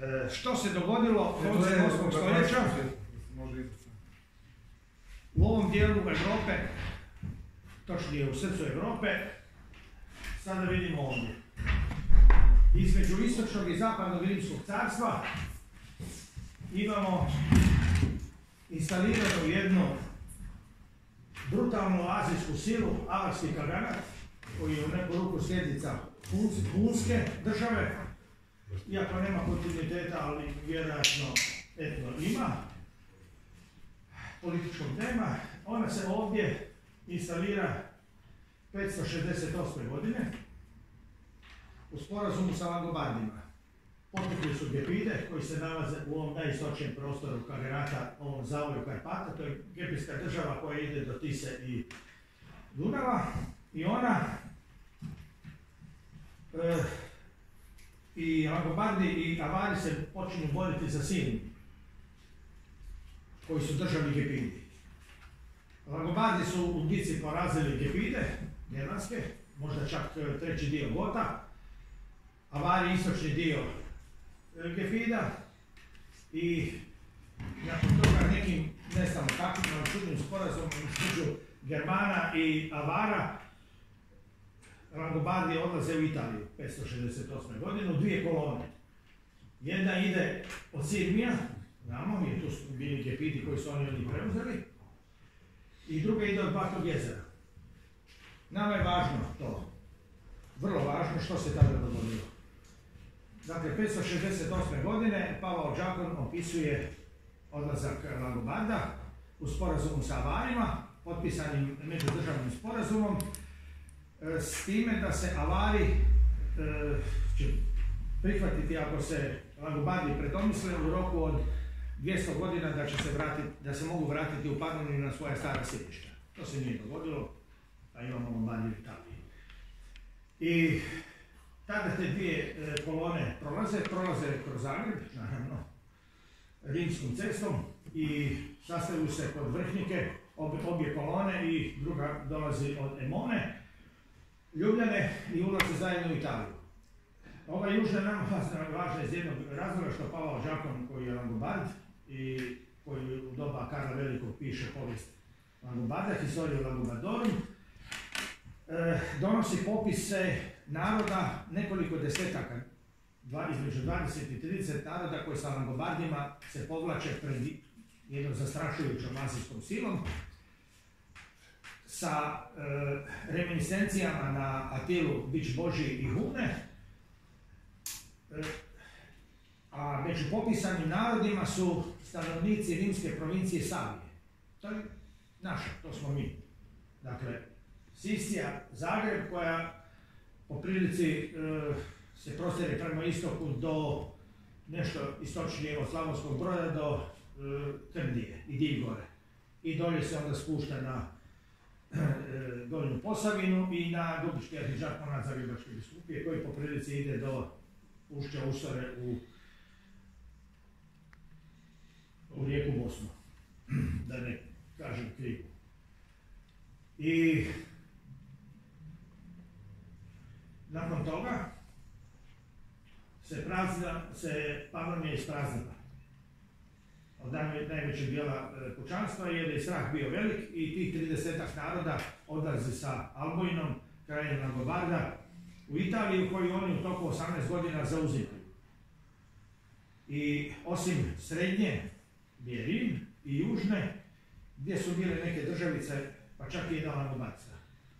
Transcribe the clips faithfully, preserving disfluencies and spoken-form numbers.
E, što se dogodilo koncem osmog stoljeća? U ovom dijelu Europe, točnije u srcu Europe, sada vidimo ovdje. Između istočnog i zapadnog Rimskog carstva imamo instaliranu jednu brutalnu azijsku silu, avarski kaganat, koji je u neku ruku sljednica Hunske države, iako nema kontinuiteta, ali vjerojatno etno ima. Političkog tema. Ona se ovdje instalira petsto šezdeset osme. godine u sporazumu sa Langobardima. Potekli su Gepide koji se nalaze u ovom najistočnijem prostoru Kaganata, ovom zavoju Karpata. To je gepidska država koja ide do Tise i Dunava. I ona e, i Langobardi i Avari se počinju boriti za Sin, koji su državni Gepidi. Langobardi su u bitci porazili Gepide, germanske, možda čak treći dio Gota, Avari istočni dio Gepida i nakon toga nekim, ne znam kakvim, ali čudnim sporazumom između Germana i Avara, Langobardi odlaze u Italiju petsto šezdeset osme. godine u dvije kolone. Jedna ide od Sirmija, znamo, jer tu su bili Gepidi koji su oni oni preuzeli, i druga ide od Batog jezera. Nama je važno to, vrlo važno što se tada dogodilo. Dakle, petsto šezdeset osme. godine Pavao Đakon opisuje odlazak Langobarda u sporazumu sa Avarima, potpisanim međudržavnim sporazumom, s time da se Avari e, će prihvatiti, ako se Langobardi predomisle, u roku od dvjesto godina da će se vratiti, da se mogu vratiti u Panoniju na svoja stara sjedišta. To se nije dogodilo, a imamo Lombardi u Italiji. I tada te dvije e, kolone prolaze, prolaze kroz Zagreb, naravno, rimskom cestom i sastavljaju se kod Vrhnike, ob, obje kolone, i druga dolazi od Emone, Ljubljane, i ulaze zajedno u Italiju. Ova južna nama važna iz jednog razloga što Pavao Đakon, koji je Langobard i koji u doba Karla Velikog piše povijest Langobarda, Historia Langobardorum, e, donosi popise naroda, nekoliko desetaka, dva, između dvadeset i trideset naroda koji sa Langobardima se povlače pred jednom zastrašujućom azijskom silom, sa e, reminiscencijama na Atilu, Bić Božji i Hune, e, a među popisanim narodima su stanovnici rimske provincije Savije. To je naša, to smo mi. Dakle, Sisija, Zagreb, koja po prilici e, se prostire prema istoku do nešto istočnije od Slavonskog Broda do e, Krndije i Divgore. I dolje se onda spušta na Donju Posavinu i na Dubički arhižak Monad Zagrebačke biskupije, koji po prilici ide do ušća Usore u, u rijeku Bosnu, da ne kažem krivo. I nakon toga se, prazna, se Panonija ispraznila od najvećeg dijela pučanstva, jer je strah bio velik i tih tridesetak naroda odlazi sa Alboinom, krajem Langobarda, u Italiju, koju oni u toku osamnaest godina zauzimaju. I osim srednje, gdje je Rim, i južne, gdje su bile neke državice, pa čak i jedna Langobardska.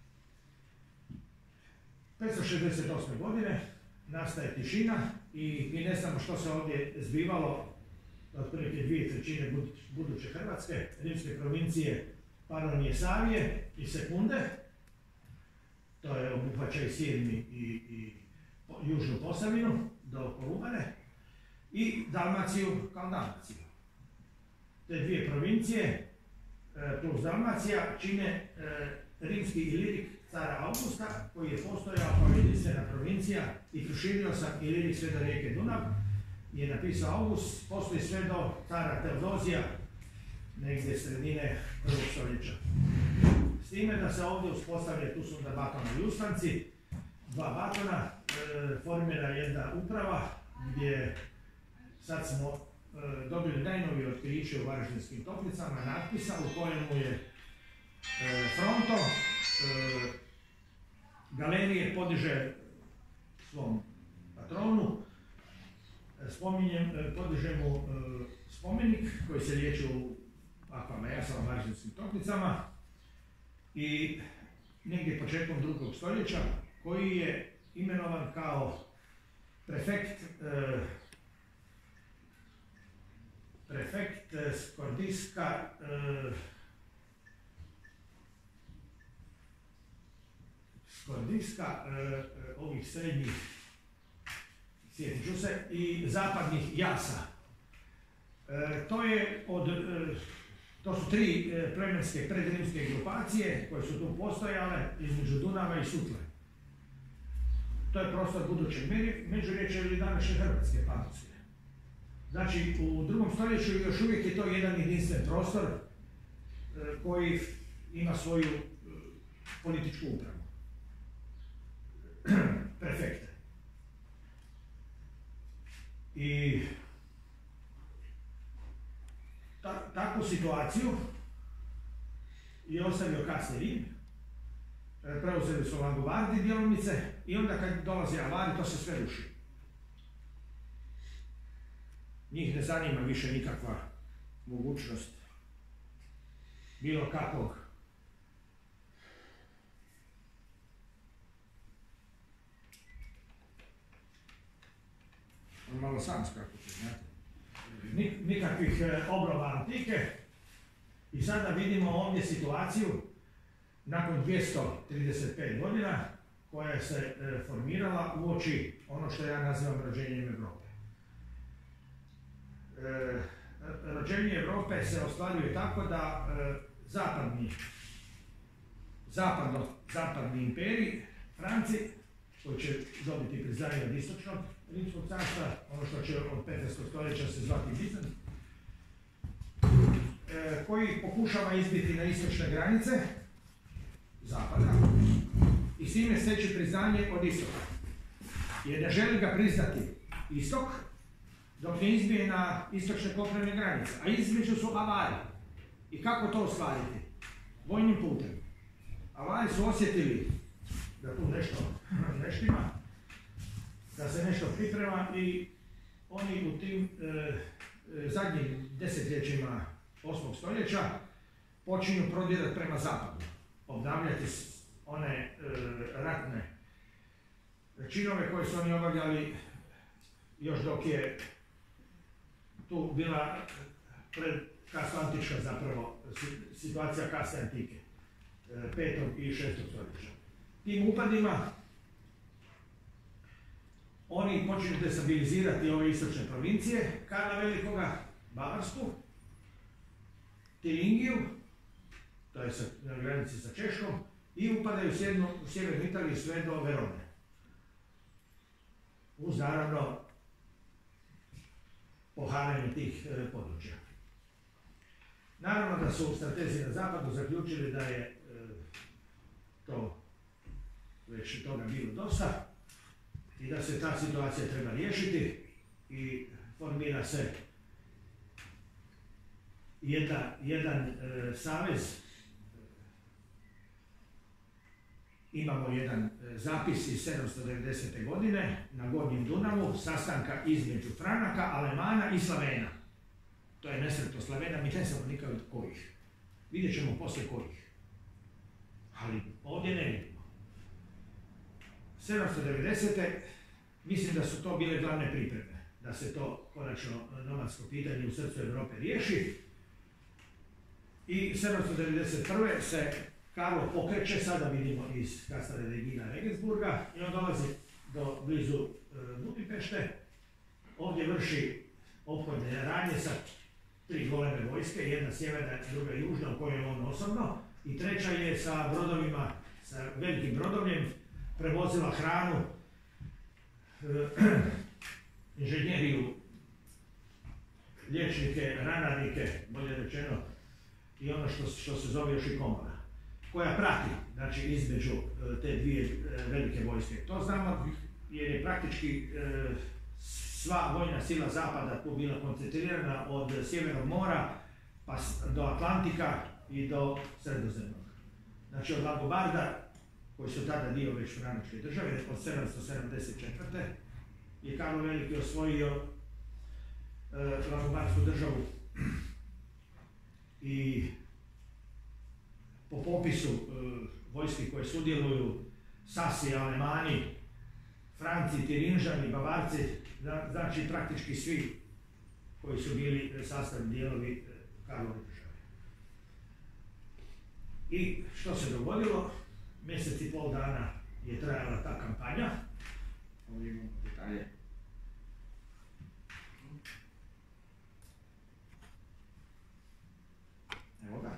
petsto šezdeset osme. godine nastaje tišina i mi ne znamo što se ovdje zbivalo otprilike dvije trećine buduće Hrvatske, rimske provincije Panonije, Savije i Sekunde, to je obuhvaća i Sirmi i, i južnu Posavinu do Kolubane, i Dalmaciju kao Dalmaciju. Te dvije provincije plus Dalmacija čine rimski Ilirik cara Augusta, koji je postojao kao jedinstvena provincija i proširio sa Ilirik sve do rijeke Dunav. Je napisao August, postoji sve do cara Teodozija, negdje sredine prvog stoljeća. S time da se ovdje uspostavlja, tu su onda Batona i Ustanci, dva Batona, e, formira jedna uprava gdje sad smo e, dobili najnovije otkriće u Varaždinskim Toplicama, natpisa u kojemu je e, fronto e, galerije podiže svom patronu, spominjem, podiže mu e, spomenik koji se liječi u Akvamejasa u Varaždinskim Toplicama i negdje početkom drugog stoljeća koji je imenovan kao prefekt e, prefekt Skordiska e, Skordiska e, ovih srednjih, sjetit ću se, i zapadnih jasa. E, to je od e, To su tri e, plemenske predrimske grupacije koje su tu postojale između Dunava i Sutle. To je prostor budućeg Međurječja ili današnje Hrvatske, Panonske. Znači, u drugom stoljeću još uvijek je to jedan jedinstven prostor e, koji ima svoju e, političku upravu. Prefekte. I Ta, takvu situaciju je ostavio kasni Rim, preuzeli su Langobardi djelomice i onda kad dolaze Avari to se sve ruši. Njih ne zanima više nikakva mogućnost bilo kakvog malo sam skako će, znate. Nikakvih obrova antike i sada vidimo ovdje situaciju nakon dvjesto trideset pet godina koja se formirala uoči ono što ja nazivam rođenjem Europe. Rođenje Europe se ostvaruje tako da zapadni, zapadno, zapadni imperij, Franci, koji će dobiti priznanje od istočnog Rimskog carstva, ono što će od petnaestog stoljeća se zvati Bizant, e, koji pokušava izbiti na istočne granice zapada i s time steći priznanje od istoka. Jer ne želi ga priznati istok dok ne izbije na istočne kopnene granice, a između su Avari. I kako to ostvariti? Vojnim putem. Avari su osjetili da tu nešto neštima, da se nešto priprema i oni u tim e, e, zadnjim desetljećima osmog stoljeća počinju prodirati prema zapadu, obnavljati one e, ratne činove koje su oni obavljali još dok je tu bila pred kasnoantička zapravo situacija kasne antike, e, petog i šestog stoljeća. Tim upadima oni počinju destabilizirati ove istočne provincije, Karla Velikoga, Bavarsku, Tiringiju, to je sa, na granici sa Češkom, i upadaju u sjevernu Italiju sve do Verone. Uz naravno poharanje tih e, područja. Naravno da su stratezi na zapadu zaključili da je e, to već toga bilo dosta i da se ta situacija treba riješiti i formira se jedna, jedan e, savez. Imamo jedan e, zapis iz sedamsto devedesete. godine na Gornjem Dunavu, sastanka između Franaka, Alemana i Slavena. To je nesretno Slavena, mi ne znamo nikad od kojih. Vidjet ćemo poslije kojih. Ali ovdje ne vidimo. sedamsto devedesete. mislim da su to bile glavne pripreme, da se to konačno nomadsko pitanje u srcu Europe riješi. I sedamsto devedeset prve. se Karlo pokreće, sada vidimo iz Castra Regina Regensburga, i on dolazi do blizu e, Budimpešte. Ovdje vrši ophodne radnje sa tri goleme vojske, jedna sjeverna, druga južna, u kojoj je on osobno, i treća je sa brodovima, sa velikim brodovljem, prevozila hranu, e, inženjeriju, liječnike, ranarnike, bolje rečeno, i ono što, što se zove još i komora, koja prati, znači, između te dvije velike vojske. To znamo jer je praktički e, sva vojna sila zapada tu bila koncentrirana od Sjevernog mora pa do Atlantika i do Sredozemnog. Znači od Langobarda, koji su tada dio već Francuske države, od sedamsto sedamdeset četvrte je Karlo Veliki osvojio e, Langobardsku državu i po popisu e, vojski koje sudjeluju Sasi, Alemani, Franci, Tirinžani, Bavarci, znači praktički svi koji su bili sastavni dijelovi Karlove države. I što se dogodilo? Mjesec i pol dana je trajala ta kampanja. Ovdje imamo detalje. Evo ga.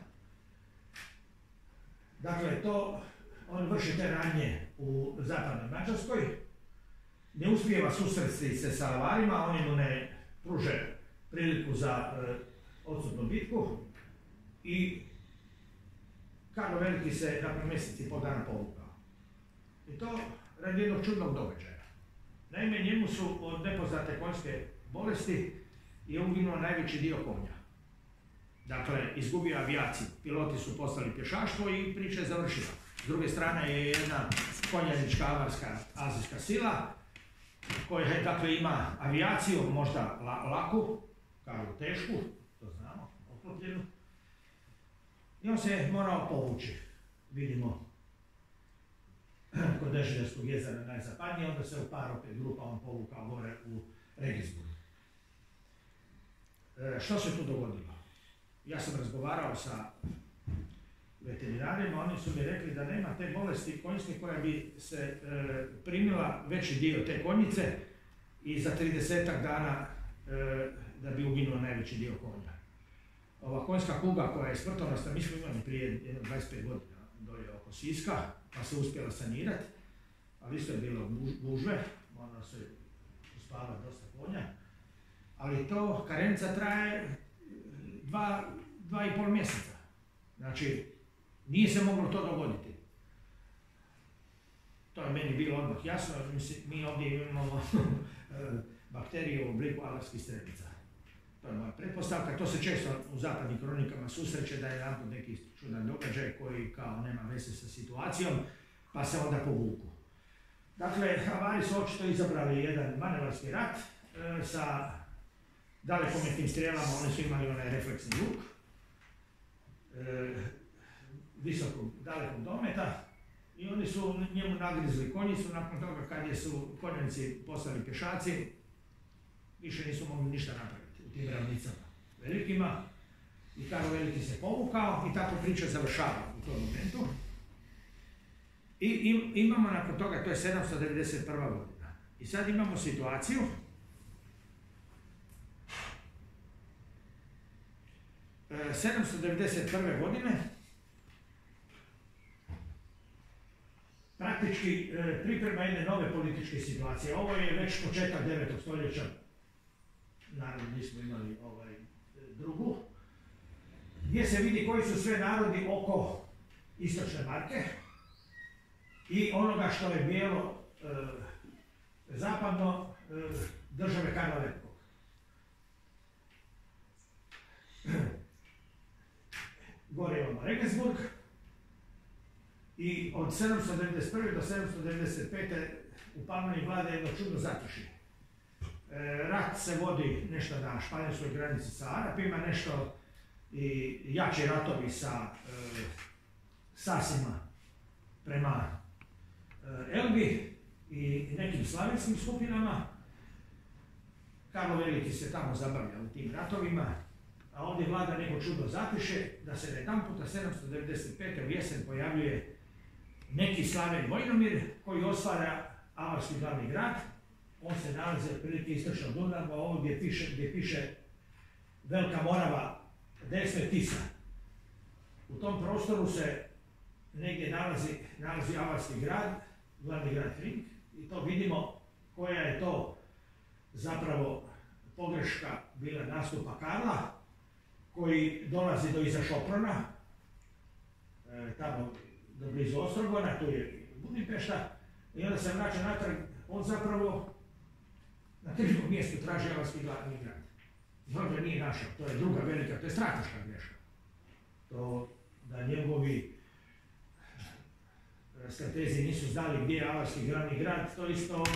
Dakle, to, on vrši te radnje u zapadnoj Mađarskoj, ne uspijeva susresti se sa Avarima, oni mu ne pruže priliku za e, odsutnu bitku i Karlo Veliki se nakon mjesec i pol dana povukao. I to radi jednog čudnog događaja. Naime, njemu su od nepoznate konjske bolesti je uginuo najveći dio konja. Dakle, izgubio avijaciju, piloti su postali pješaštvo i priča je završila. S druge strane je jedna konjanička avarska azijska sila koja je, dakle, ima avijaciju, možda la, laku, kao tešku, to znamo, oklopljenu. I on se morao povući, vidimo, kod Deželjarskog jezera najzapadnije, onda se u par opet grupa on povukao gore u Regensburg. E, što se tu dogodilo? Ja sam razgovarao sa veterinarima, oni su mi rekli da nema te bolesti konjske koja bi se e, primila veći dio te konjice i za tridesetak dana e, da bi uginuo najveći dio konja. Ova konjska kuga koja je smrtonosna, mi smo imali prije dvadeset pet godina dolje oko Siska, pa se uspjela sanirati, ali isto je bilo gužve, moralo se uspavati dosta konja, ali to karenca traje dva, dva i pol mjeseca. Znači, nije se moglo to dogoditi. To je meni bilo odmah jasno, mi ovdje imamo bakteriju u obliku avarskih strepica. To je moja pretpostavka, to se često u zapadnim kronikama susreće da je jedan neki čudan događaj koji kao nema veze sa situacijom, pa se onda povuku. Dakle, Avari su očito izabrali jedan manevarski rat e, sa dalekometnim strijelama, oni su imali onaj refleksni luk, e, visokog, dalekog dometa i oni su njemu nagrizli konjicu, nakon toga kad je su konjanci postali pješaci, više nisu mogli ništa napraviti u tim ravnicama velikima i Karlo Veliki se povukao i tako priča završava u tom momentu. I im, imamo nakon toga, to je sedamsto devedeset prva godina. I sad imamo situaciju e, sedamsto devedeset prve godine praktički e, priprema jedne nove političke situacije. Ovo je već početak devetog stoljeća, naravno nismo imali ovaj, drugu, gdje se vidi koji su sve narodi oko istočne Marke i onoga što je bijelo e, zapadno e, države Karla Velikog. Gore imamo Regensburg i od sedamsto devedeset prve do sedamsto devedeset pete u Palmini vlada jedno čudno zatišje. E, rat se vodi nešto na španjolskoj granici sa Arapima, nešto i jači ratovi sa e, Sasima prema e, Elbi i nekim slavenskim skupinama. Karlo Veliki se tamo zabavlja u tim ratovima, a ovdje vlada neko čudno zatiše da se jedanputa sedamsto devedeset pete u jesen pojavljuje neki Slaven Vojnomir koji osvaja avarski glavni grad. On se nalazi otprilike istočno od Dunava, ovo gdje piše, gdje piše Velika Morava, desno je Tisa. U tom prostoru se negdje nalazi, nalazi avarski grad, glavni grad Fink, i to vidimo koja je to zapravo pogreška bila nastupa Karla, koji dolazi do iza Šoprona, e, tamo do blizu Ostrogona, tu je Budimpešta, i onda se vraća natrag, on zapravo na trećem mjestu traži avarski glavni grad. Dobro nije našao, to je druga velika, to je strateška greška. To da njegovi stratezi nisu znali gdje je avarski glavni grad, to isto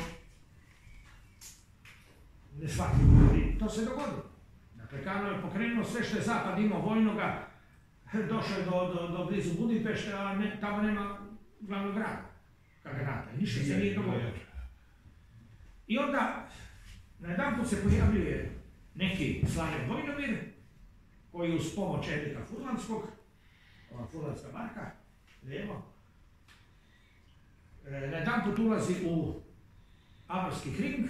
ne shvatimo. To se dogodilo. Dakle, Karlo je pokrenuo sve što je zapad imao vojnoga, došao je do, do, do blizu Budimpešte, a ne, tamo nema glavnog grada, Kagranata. Ništa se nije dogodilo. I onda, najedanput se pojavljuje neki Slaven Vojnomir, koji uz pomoć Erika Furlanskog, ova Furlanska marka, lijevo, e, najedanput ulazi u avarski Hring,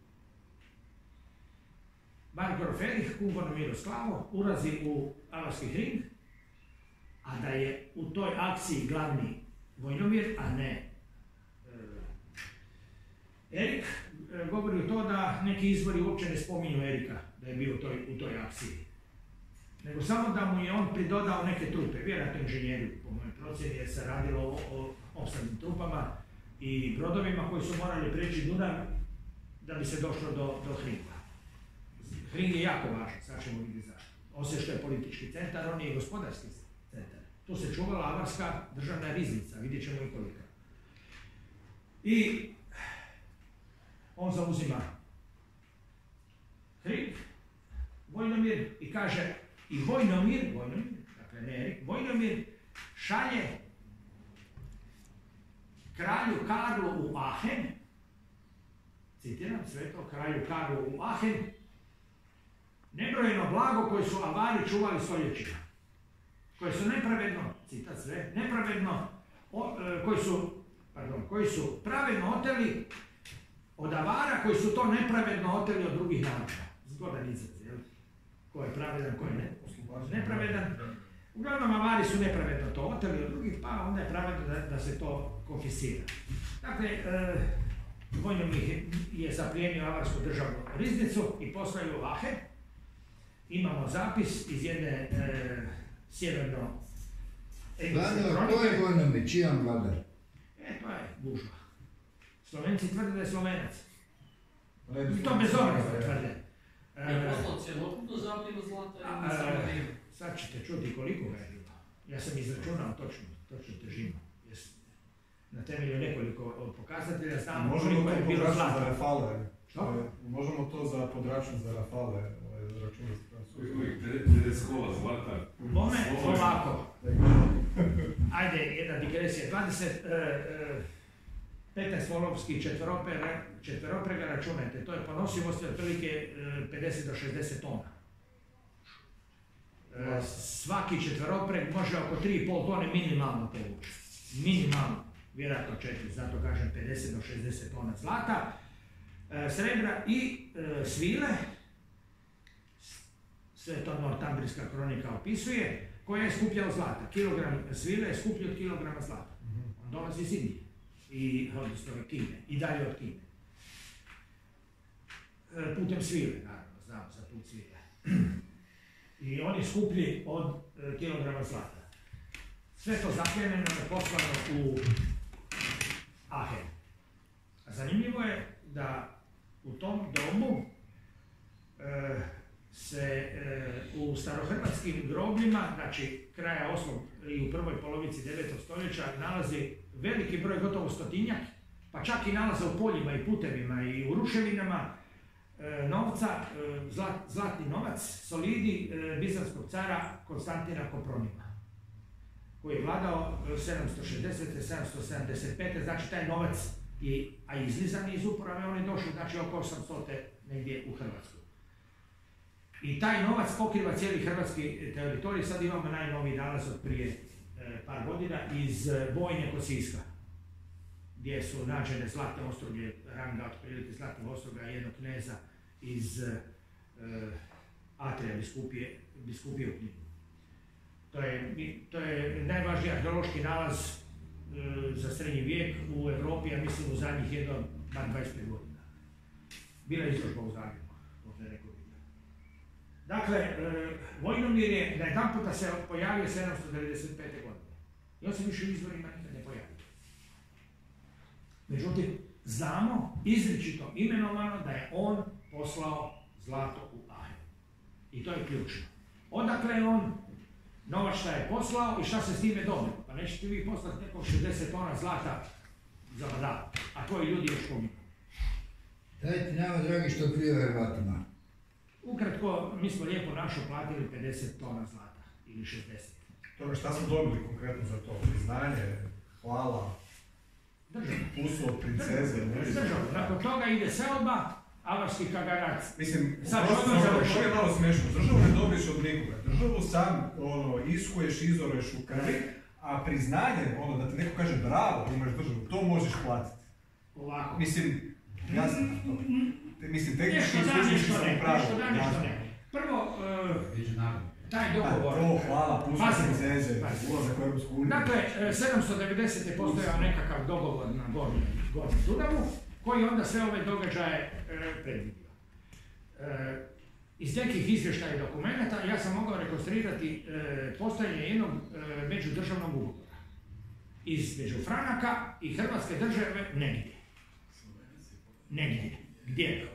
Marko Ferih, Kumbano Miroslavo, ulazi u avarski Hring, a da je u toj akciji glavni Vojnomir, a ne e, Erik, e, govori o to da neki izvori uopće ne spominju Erika da je bio u toj, u toj akciji. Nego samo da mu je on pridodao neke trupe, vjerojatno inženjeri po mojoj procjeni, jer se radilo o, o opsadnim trupama i brodovima koji su morali preći Dunav da bi se došlo do, do Hringa. Hring je jako važan, sad ćemo vidjeti zašto. Osim što je politički centar, on je i gospodarski centar. Tu se čuvala avarska državna riznica, vidjet ćemo i kolika. I on zauzima Hring, Vojnomir i kaže, i Vojnomir, Vojnomir, dakle ne Erik, Vojnomir šalje kralju Karlu u Aachen, citiram sve to, kralju Karlu u Aachen, nebrojeno blago koje su Avari čuvali stoljećima, koje su nepravedno, citat sve, nepravedno, o, e, koji su, pardon, koji su pravedno oteli od Avara, koji su to nepravedno oteli od drugih naroda. Zgodan izraz, jel? Ko je pravedan, ko je ne, nepravedan. Uglavnom, Avari su nepravedno to oteli od drugih, pa onda je pravedno da, da se to konfiscira. Dakle, e, Vojnomir je zaplijenio avarsku državnu riznicu i poslao ju u Aachen. Imamo zapis iz jedne e, sjeverno engleske kronike. Ko je Vojnomir, čijan vladar? E, to je gužva. Slovenci tvrde da je Slovenac. I to bez obraza tvrde. Je poslao cjelokupno zapljenu zlata ili samo dio? Sad ćete čuti koliko ga je bilo. Ja sam izračunao točno, točno težinu. Na temelju nekoliko pokazatelja znamo koliko je bilo zlata. Za Rafale. Što? Možemo to za podračun za Rafale računati. pedeset kola zlata. Bome, ovako. Ajde, jedna digresija. dvadeset, petnaest volovskih četveroprega računajte. To je ponosivost otprilike pedeset do šezdeset tona. Svaki četveropreg može oko tri i pol tone minimalno povući. Minimalno. Vjerojatno četiri, zato kažem pedeset do šezdeset tona zlata, e, srebra i e, svile, sve to Nortambrijska kronika opisuje, koja je skuplja od zlata. Kilogram svile je skuplji od kilograma zlata. On dolazi iz Indije, i odnosno od Kine, i dalje od Kine. E, putem svile, naravno, znamo za put svile. I on je skuplji od e, kilograma zlata. Sve to zapljeneno je poslano u Aachen. A zanimljivo je da u tom domu e, se e, u starohrvatskim grobljima, znači kraja osmog i u prvoj polovici devetog stoljeća, nalazi veliki broj, gotovo stotinjak, pa čak i nalaze u poljima i putevima i u ruševinama e, novca, e, zlat, zlatni novac, solidi e, bizanskog cara Konstantina Kopronima, koji je vladao sedamsto šezdesete do sedamsto sedamdeset pete znači taj novac je, a izlizan iz uporabe, on je došao znači oko osamsto negdje u Hrvatsku. I taj novac pokriva cijeli hrvatski teritorij, sad imamo najnoviji nalaz od prije e, par godina iz Bojne kod Siska, gdje su nađene zlatne ostruge, ranga otprilike zlatnih ostruga jednog kneza iz e, Atrija biskupije, biskupije u Kninu. To je, to je najvažniji arheološki nalaz e, za srednji vijek u Europi, ja mislim u zadnjih jedno, bar dvadeset pet godina. Bila je izložba u Zagrebu, možda je neko vidio. Dakle, e, Vojnomir je najedanputa se pojavio sedamsto devedeset pete godine. I on se više u izvorima nikad ne pojavio. Međutim, znamo izričito imenovano da je on poslao zlato u Ahiju. I to je ključno. Odakle je on, novac šta je poslao i šta se s time dobilo. Pa nećete vi poslati nekom šezdeset tona zlata za badal, a koji ljudi još pominu. Daj ti nama, dragi, što prije Hrvatima. Ukratko, mi smo lijepo našo platili pedeset tona zlata, ili šezdeset. Toga šta smo dobili konkretno za to? Priznanje, hvala, pusu od princeze, ne? Državno. Nakon toga ide selba, avarski kagarat. Mislim, sad prosto, ono završi. to je malo smiješno. Državu ne dobiješ od nikoga. Državu sam ono, iskuješ, izoreš u krvi, a priznanje, ono, da ti neko kaže bravo, imaš državu, to možeš platiti. Ovako. Mislim, jasno to. Mislim, tehnički Nešto da, služnici nešto sam ne, upravo. nešto da, nešto ne. Prvo, uh, taj dogovor... To, hvala, pusu princeze, Pazite. ulazak u Europsku uniju. Dakle, sedamsto devedesete. je postojao nekakav dogovor na Gornjem Gornjem Dunavu, koji onda sve ove događaje e, predvidio. E, iz nekih izvještaja i dokumenta ja sam mogao rekonstruirati e, postojanje jednog e, međudržavnog ugovora između Franaka i Hrvatske države negdje. Negdje. Gdje?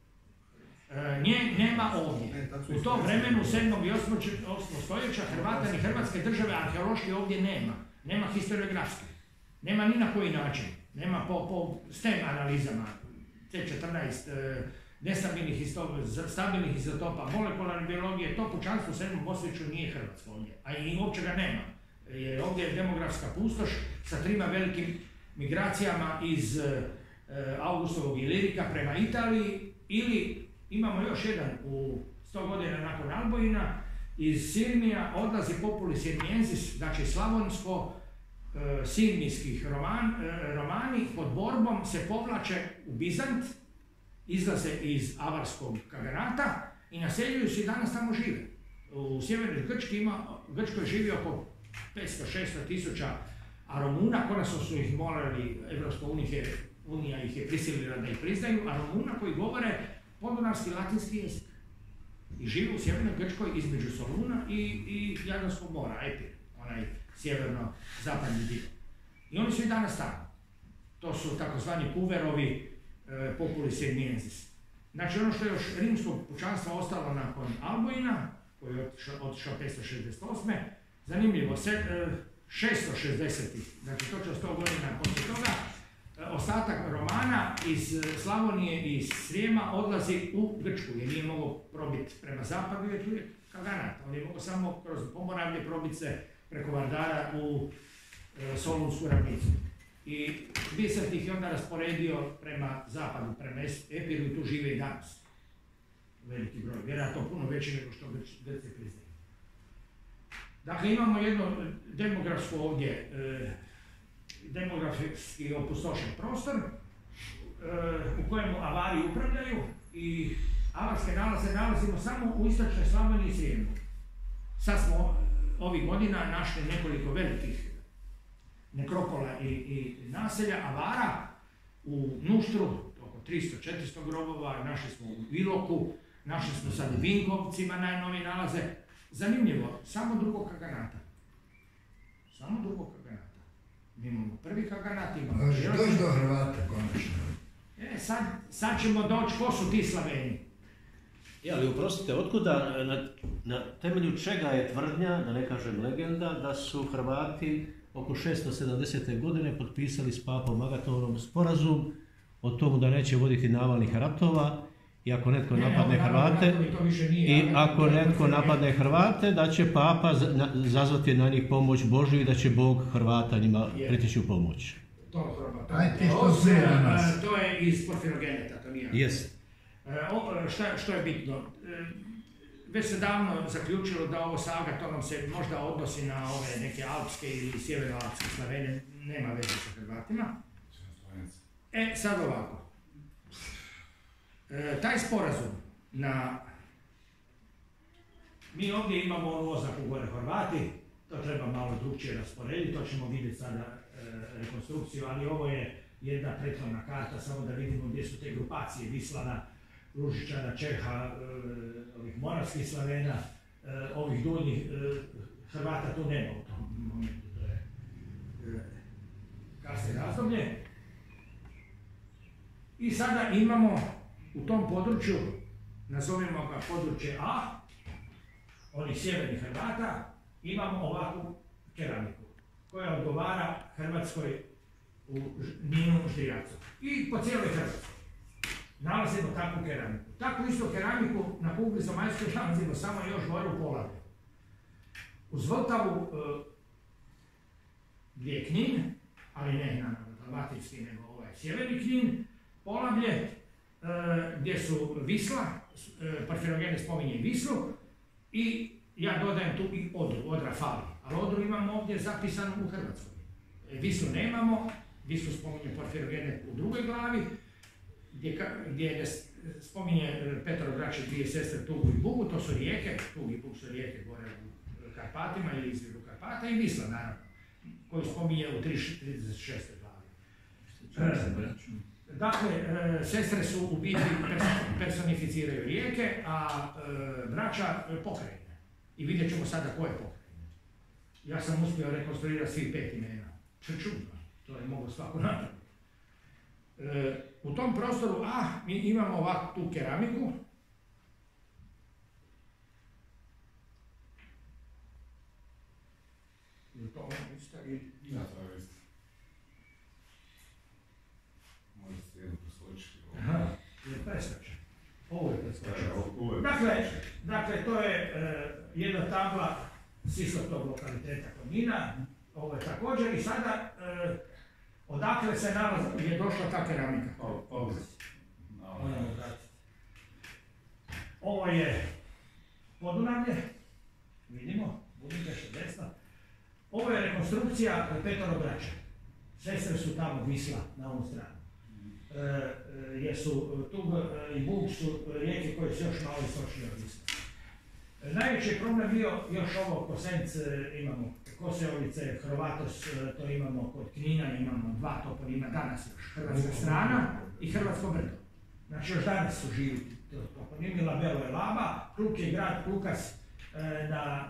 E, nje nema ovdje. U tom vremenu, u sedmom i osmom stoljeća, Hrvata ni Hrvatske države arheološki ovdje nema. Nema historiografske. Nema ni na koji način. Nema po, po stem analizama. C četrnaest, e, nestabilnih istopa, stabilnih izotopa, molekularne biologije, to pučanstvo u sedmom osjeću nije Hrvatsko ovdje. A i uopće ga nema. Jer ovdje je demografska pustoš sa trima velikim migracijama iz e, Augustovog Ilirika prema Italiji, ili imamo još jedan u sto godina nakon Alboina, iz Sirmija odlazi populi Sirmiensis, znači slavonsko e, sirmijskih roman, e, romani pod Borbom se povlače u Bizant, izlaze iz Avarskog Kaganata i naseljuju se i danas tamo žive. U sjevernoj Grčki ima, u Grčkoj živi oko petsto do šesto tisuća Romuna, konačno su ih morali, Evropska unija ih je prisilila da ih priznaju, a Romuna koji govore podunavski latinski jezik. I žive u sjevernoj Grčkoj između Soluna i, i Jadranskog mora, Epir, onaj sjeverno-zapadni dio. I oni su i danas tamo. To su takozvani puverovi e, populi Sirmiensis. Znači ono što je još rimskog pučanstva ostalo nakon Alboina, koji je otišao petsto šezdeset osme. Zanimljivo, se, e, šesto šezdesetih, znači točno sto godina poslije toga, e, ostatak Romana iz Slavonije i iz Srijema odlazi u Grčku, jer nije mogao probiti prema zapadu, jer tu je Kaganat. On je mogao samo kroz Pomoravlje probiti se preko Vardara u e, Solunsku ravnicu. I Bizant ih je onda rasporedio prema zapadu, prema Epiru, i tu žive i danas. Veliki broj, vjerojatno puno veći nego što Grci priznaju. Dakle, imamo jedno demografsko ovdje, e, demografski opustošen prostor, e, u kojemu Avari upravljaju, i avarske nalaze nalazimo samo u istočnoj Slavoniji i Srijemu. Sad smo ovih godina našli nekoliko velikih nekropola i, i naselja Avara u Nuštru, oko tristo do četiristo grobova, našli smo u Iloku, našli smo sad u Vinkovcima najnovije nalaze. Zanimljivo, samo drugog Kaganata. Samo drugog Kaganata. Mi imamo prvi Kaganat, imamo... Može doći do Hrvata, konačno. E, sad, sad ćemo doći, ko su ti Slaveni? Ja, ali uprostite, otkuda, na, na temelju čega je tvrdnja, da ne kažem legenda, da su Hrvati oko šesto sedamdesete. godine potpisali s papom Agatonom sporazum o tomu da neće voditi navalnih ratova, i ako netko Ne, napadne ne, Hrvate, to više nije, i ako netko napadne Hrvate, da će papa zazvati na njih pomoć Božju i da će Bog Hrvata njima pritići u pomoć. To, to, Ajde, to, što sve na nas. to je iz Porfirogeneta, to nije. Jest. O, šta, što je bitno? E, Već se davno zaključilo da ovo sa Agatonom se možda odnosi na ove neke alpske ili sjevernoalpske Slavene, nema veze sa Hrvatima. E, sad ovako. E, taj sporazum na... Mi ovdje imamo onu oznaku gore Horvati, to treba malo drugčije rasporediti, to ćemo vidjeti sada e, rekonstrukciju, ali ovo je jedna prethodna karta, samo da vidimo gdje su te grupacije Vislana, Ružičana, Čeha, e, ovih moravskih Slavena, e, ovih donjih e, Hrvata tu nema u tom momentu, to je e, kasnije razdoblje. I sada imamo u tom području, nazovimo ga područje A, onih sjevernih Hrvata, imamo ovakvu keramiku koja odgovara Hrvatskoj u Ninu Ždirjacu i po cijeloj Hrvatskoj. Nalazimo takvu keramiku. Takvu istu keramiku na kugli zemaljskoj nalazimo samo još gore u Polavlju. Uz Vltavu gdje je Knin, ali ne na dalmatinski nego ovaj sjeverni Knin, Polavlje gdje su Visla, Porfirogene spominje i Vislu i ja dodajem tu i Odru, Odra fali, ali Odru imamo ovdje zapisano u Hrvatskoj. Vislu nemamo, Vislu spominje Porfirogene u drugoj glavi, gdje, gdje spominje Petrograče dvije sestre Tugu i Bugu, to su rijeke, Tug i Bug su rijeke gore u Karpatima ili izviru Karpata i Visla naravno, koju spominje u trideset šestoj glavi. Dakle, sestre su u biti personificiraju rijeke, a braća pokrajine. I vidjet ćemo sada koje pokrajine. Ja sam uspio rekonstruirati svih pet imena. Što je čudno, to je mogo svako napraviti. U tom prostoru A mi imamo ovakvu tu keramiku. Je to ono isto ili? Ja, to je isto. Možda se jedno preskočiti. Aha, je preskočen. Ovo je preskočen. Ovo je Dakle, preskočen. dakle, to je uh, jedna tabla s istog tog lokaliteta kod Nina. Ovo je također i sada uh, odakle se nalazi, je došla ta keramika. Ovo Ovo je Podunavlje, vidimo, Budimpešta desna. Ovo je rekonstrukcija Petorograča. Sestre su tamo Visla na ovom stranu. E, jer su Tug i Bug su rijeke koje su još malo istočnije od Visla. E, najveći problem bio još ovo Kosenc, imamo Koseovice, Hrvatos, to imamo kod Knina, imamo dva toponima danas još. Hrvatska strana i Hrvatsko brdo. Znači još danas su živi toponimi, Labelo je Laba, Kluk je grad Klukas e, na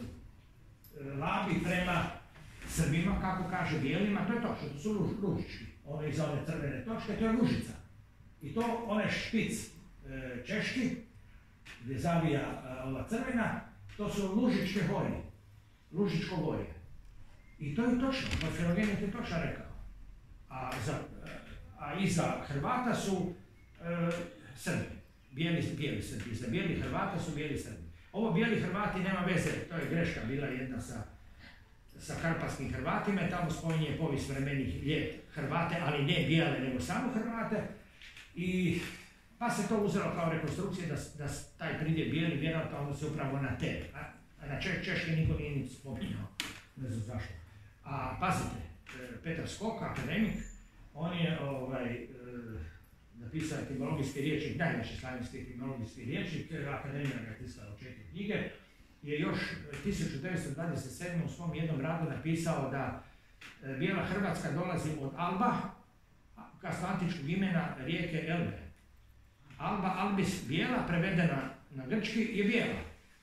e, Labi prema Srbima, kako kaže bijelima, to je točno, to su luž, lužički. Ove iza ove crvene točke, to je Lužica. I to onaj špic e, češki, gdje zavija e, ova crvena, to su Lužičke horje, Lužičko gorje. I to je točno, Porfirogen je to točno rekao. A, za, a iza Hrvata su e, Srbi, bijeli, bijeli Srbi, iza bijeli Hrvata su bijeli Srbi. Ovo bijeli Hrvati nema veze, to je greška bila jedna sa, sa karpatskim Hrvatima, tamo spominje povijest vremenih ljet Hrvate, ali ne bijele, nego samo Hrvate. I pa se to uzelo kao rekonstrukcija da, da taj pridjev bijeli vjerojatno onda se upravo na te. A, a na Češ, Češke niko nije ni spominjao, ne znam zašto. A pazite, Petar Skok, akademik, on je ovaj, e, napisao etimologijski riječnik, najviše slavenski etimologijski riječnik, akademija ga je tiskala četiri knjige, je još tisuću devetsto dvadeset sedme u svom jednom radu napisao da e, bijela Hrvatska dolazi od Alba, kasnoantičkog imena rijeke Elbe. Alba, Albis, bijela, prevedena na grčki, je bijela.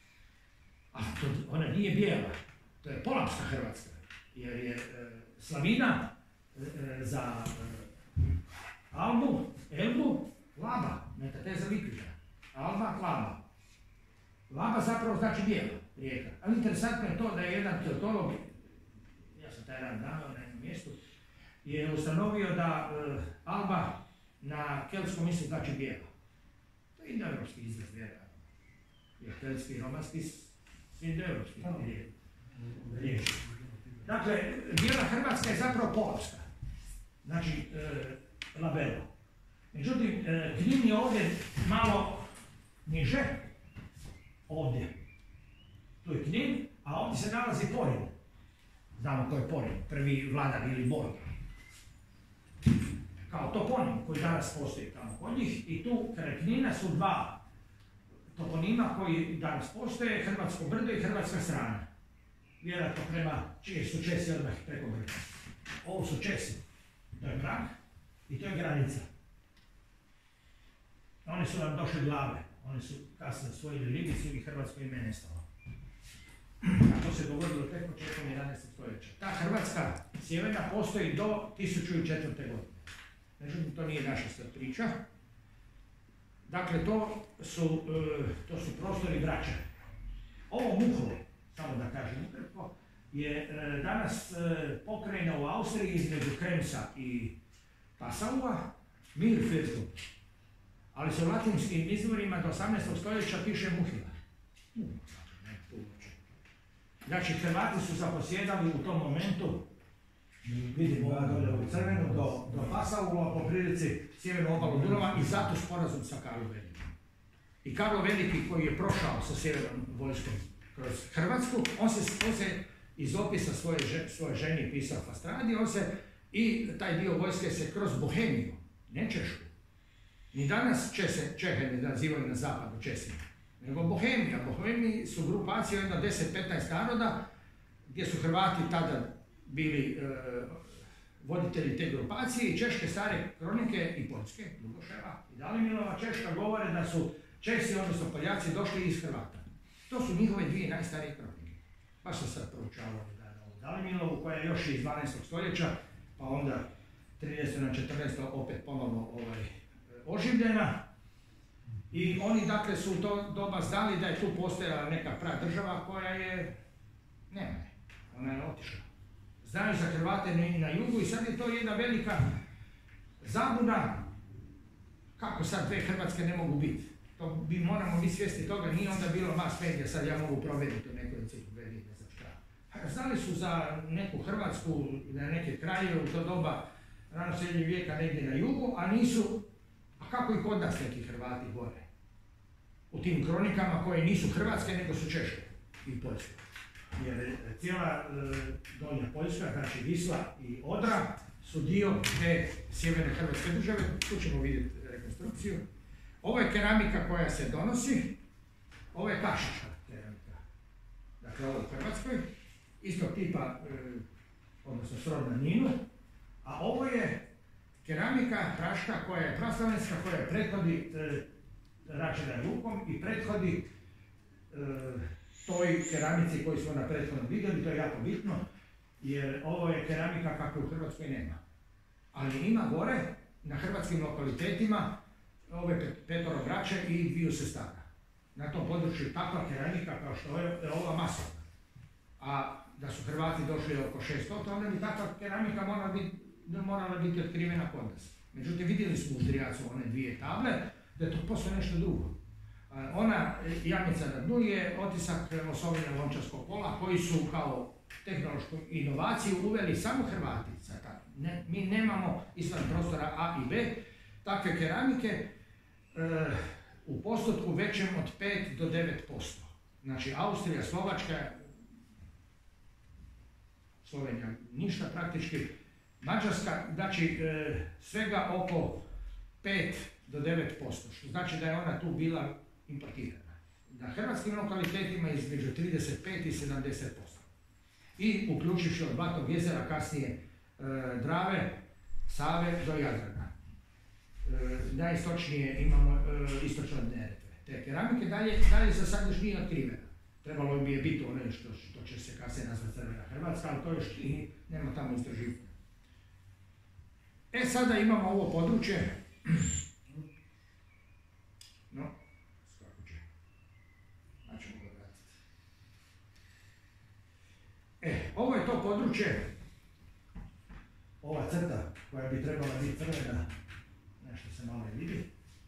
A to, ona nije bijela, to je polapska Hrvatska, jer je e, slavina e, za e, Albu, Elbu, Laba, metateza likvida. Alba, Laba. Laba zapravo znači bijela rijeka. Ali interesantno je to da je jedan teolog, ja sam taj rad naveo na jednom mjestu, je ustanovio da e, Alba na keltskom mislu znači bijela. To je indoevropski izraz, vjerojatno. Jer keltski i romanski su indoevropski riječi. Dakle, bijela Hrvatska je zapravo polapska. Znači, e, labelo. Međutim, e, Knin je ovdje malo niže. Ovdje. Tu je Knin, a ovdje se nalazi Porin. Znamo ko je Porin, prvi vladar ili boj. Kao toponim koji danas postoji tamo kod njih. I tu kraj Knina su dva toponima koji danas postoje, Hrvatsko brdo i Hrvatska strana. Vjerojatno prema čije su Česi odmah preko brda. Ovo su Česi, to je Prag i to je granica. Oni su nam došli glave, oni su kasnije osvojili Libicu i Hrvatsko ime nestalo. A to se dogodilo tek početkom jedanaestog stoljeća. Ta Hrvatska sjeverna postoji do tisuću četvrte godine. Međutim, to nije naša sad priča. Dakle, to su, to su prostori Brača. Ovo Muhlo, samo da kažem ukratko, je danas pokrajina u Austriji između Kremsa i Passaua, Mirfiltu. Ali se u latinskim izvorima do osamnaestog stoljeća piše Muhila. Znači, Hrvati su zaposjedali u tom momentu, vidimo dolje u crvenu, do, do Passaua, po prilici sjevernu obalu Dunava i zato sporazum sa Karlom Velikim. I Karlo Veliki koji je prošao sa sjevernom vojskom kroz Hrvatsku, on se, on se iz opisa svoje, svoje ženi pisao Fastradi, on se i taj dio vojske se kroz Bohemiju, ne Češku. Ni danas Čese, Čehe ne nazivaju na zapadu Česima, nego Bohemija. Bohemiji su grupacije jedno deset petnaest naroda gdje su Hrvati tada bili e, voditelji te grupacije i češke stare kronike i poljske, Dugoševa i Dalimilova Češka govore da su Česi, odnosno Poljaci, došli iz Hrvata. To su njihove dvije najstarije kronike. Pa sam sad proučavao Dalimilovu koja je još iz dvanaestog stoljeća, pa onda trinaesto na četrnaesto opet ponovno ovaj, oživljena. I oni dakle su u to doba znali da je tu postojala neka pradržava koja je, nema je, ona je otišla. Znaju za Hrvate na jugu i sad je to jedna velika zabuna kako sad dve Hrvatske ne mogu biti. To bi, moramo biti svijesti toga, nije onda bilo mass media, sad ja mogu provjeriti u nekoj enciklopediji, ne znam šta. Znali su za neku Hrvatsku, na neke kraljeve u to doba rano srednjeg vijeka negdje na jugu, a nisu, a kako i kod nas neki Hrvati gore? U tim kronikama koje nisu hrvatske, nego su češke i poljske. Jer cijela e, donja Poljska, znači Visla i Odra, su dio te sjeverne Hrvatske države. Tu ćemo vidjeti rekonstrukciju. Ovo je keramika koja se donosi, ovo je kašička keramika. Dakle, ovo je u Hrvatskoj, istog tipa, e, odnosno srodna Ninu, a ovo je keramika praška koja je praslavenska, koja prethodi e, račena rukom i prethodi e, toj keramici koju smo na prethodno vidjeli, to je jako bitno, jer ovo je keramika kako u Hrvatskoj nema. Ali ima gore, na hrvatskim lokalitetima, ove petoro braće i dviju sestara. Na tom području je takva keramika kao što je ova masovna. A da su Hrvati došli oko šesto, onda bi takva keramika morala biti, morala biti otkrivena kod nas. Međutim, vidjeli smo u Ždrijacu one dvije table, da je to postoje nešto drugo. Ona jamica na dnu je otisak osovine lončarskog kola koji su kao tehnološku inovaciju uveli samo Hrvati. Ne, mi nemamo izvan prostora A i B takve keramike e, u postotku većem od pet do devet posto. Znači Austrija, Slovačka, Slovenija ništa praktički, Mađarska, znači e, svega oko pet do devet posto, što znači da je ona tu bila importirana. Na hrvatskim lokalitetima između trideset pet i sedamdeset posto. I uključivši od Batog jezera, kasnije e, Drave, Save do Jadrana. E, najistočnije imamo e, istočno od Neretve. Te keramike dalje, dalje za sad još nije otkrivena. Trebalo bi je biti ono što, što će se kasnije nazvati Crvena Hrvatska, ali to još i nema tamo istraživanja. E sada imamo ovo područje. No, kako će. Znači ćemo ga vratiti. E, ovo je to područje, ova crta koja bi trebala biti crvena, nešto se malo ne vidi.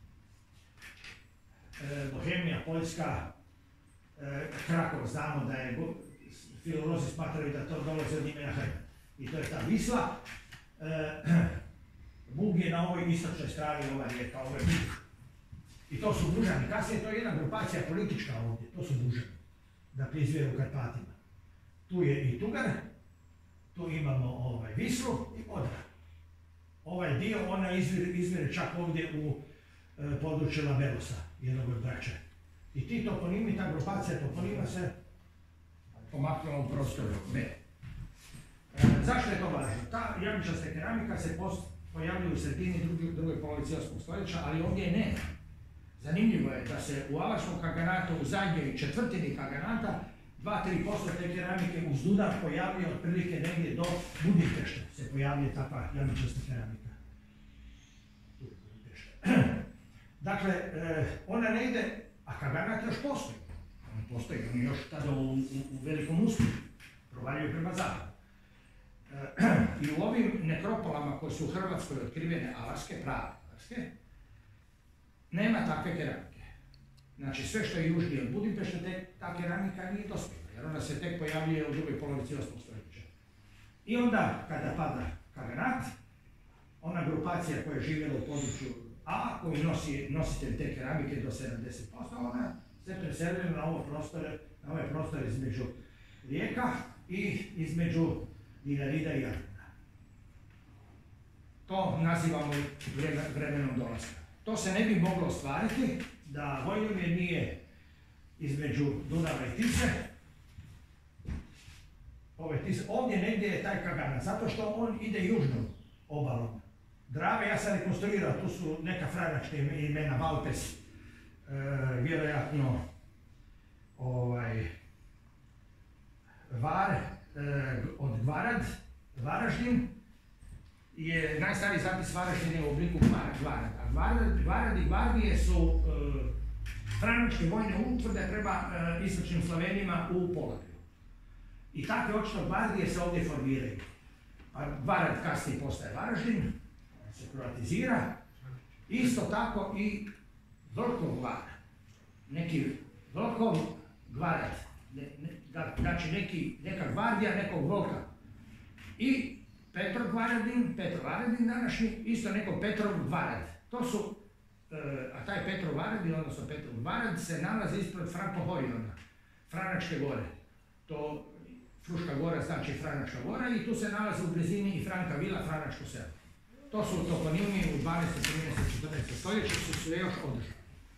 E, Bohemija, Poljska, e, Krakov, znamo da je, filolozi smatraju da to dolazi od imena Hrvat. I to je ta Visla. E, Bug je na ovoj istočnoj strani, ova rijeka, ovo je Bug. I to su Bužani. Kasnije to je jedna grupacija politička ovdje, to su Bužani. Dakle, izvire u Karpatima. Tu je i Tugar, tu imamo ovaj Vislu i Odra. Ovaj dio, ona izvire, izvire čak ovdje u e, području Labelosa, jednog od braća. I ti toponimi, ta grupacija toponima se pomaknula u prostoru B. E, zašto je to važno? Ta jamičasta keramika se post, pojavljuje u sredini druge, druge polovice osmog stoljeća, ali ovdje je nema. Zanimljivo je da se u Avarskom kaganatu, u zadnjoj četvrtini kaganata, dva do tri posto te keramike uz Dunav pojavljuje otprilike negdje do Budimpešte se pojavljuje takva jamičasta keramika. Dakle, e, ona ne ide, a Kaganat još postoji. On postoji, on je još tada u, u, u velikom uspjehu, provaljuje prema zapadu. E, I u ovim nekropolama koje su u Hrvatskoj otkrivene avarske, prave avarske, nema takve keramike. Znači sve što je južnije od Budimpešte, te, ta keramika nije dospjela, jer ona se tek pojavljuje u drugoj polovici osmog stoljeća. I onda, kada pada Kaganat, ona grupacija koja je živjela u području A, koji nosi nositelj te keramike do sedamdeset posto, ona se preselila na ovo prostore, na ove prostore između rijeka i između Dinarida i Jaruna. To nazivamo vremenom dolaska. To se ne bi moglo ostvariti da Vojnomir nije između Dunava i Tise. Ove Tise. Ovdje negdje je taj Kaganat, zato što on ide južnom obalom Drave. Ja sam rekonstruirao, tu su neka franačka imena, Valpes, e, vjerojatno ovaj, Var, e, od Gvarad, Varaždin, je najstariji zapis Varaždine u obliku Gvarad. A Gvarad, Gvarad i Gvardije su e, franačke vojne utvrde prema e, istočnim Slovenima u Polabiju. I takve očito Gvardije se ovdje formiraju. A Gvarad kasnije postaje Varaždin, se kroatizira. Isto tako i Vlkov Gvar. Neki Vlkov Gvarad. Ne, ne, znači neki, neka gvardija nekog Vlka. I Petrov Gvaradin, Petrov Varadin današnji, isto neko Petrov Gvarad. To su, a taj Petrov Varadin, odnosno Petrov Gvarad, se nalazi ispred Frankohoriona, Franačke gore. To Fruška gora znači Franačka gora i tu se nalazi u blizini i Franka Vila, Franačko selo. To su toponimi u dvanaestom, trinaestom, četrnaestom stoljeću su se još održali.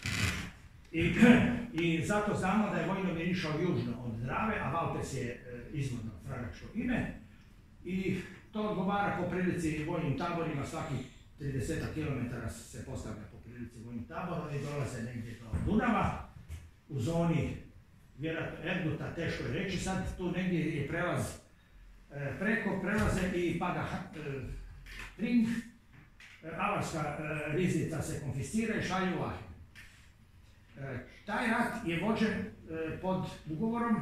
I, I zato znamo da je Vojnomir išao južno od Drave, a Valpes je e, izvorno franačko ime. I to odgovara po prilici vojnim taborima, svaki trideset kilometara se postavlja po prilici vojnim taborom i dolaze negdje do Dunava. U zoni, vjerojatno Erduta, teško je reći, sad tu negdje je prelaz e, preko, prelaze i pada e, Ring, e, avarska e, riznica se konfiscira i šalje u Ahim. E, taj rat je vođen e, pod ugovorom,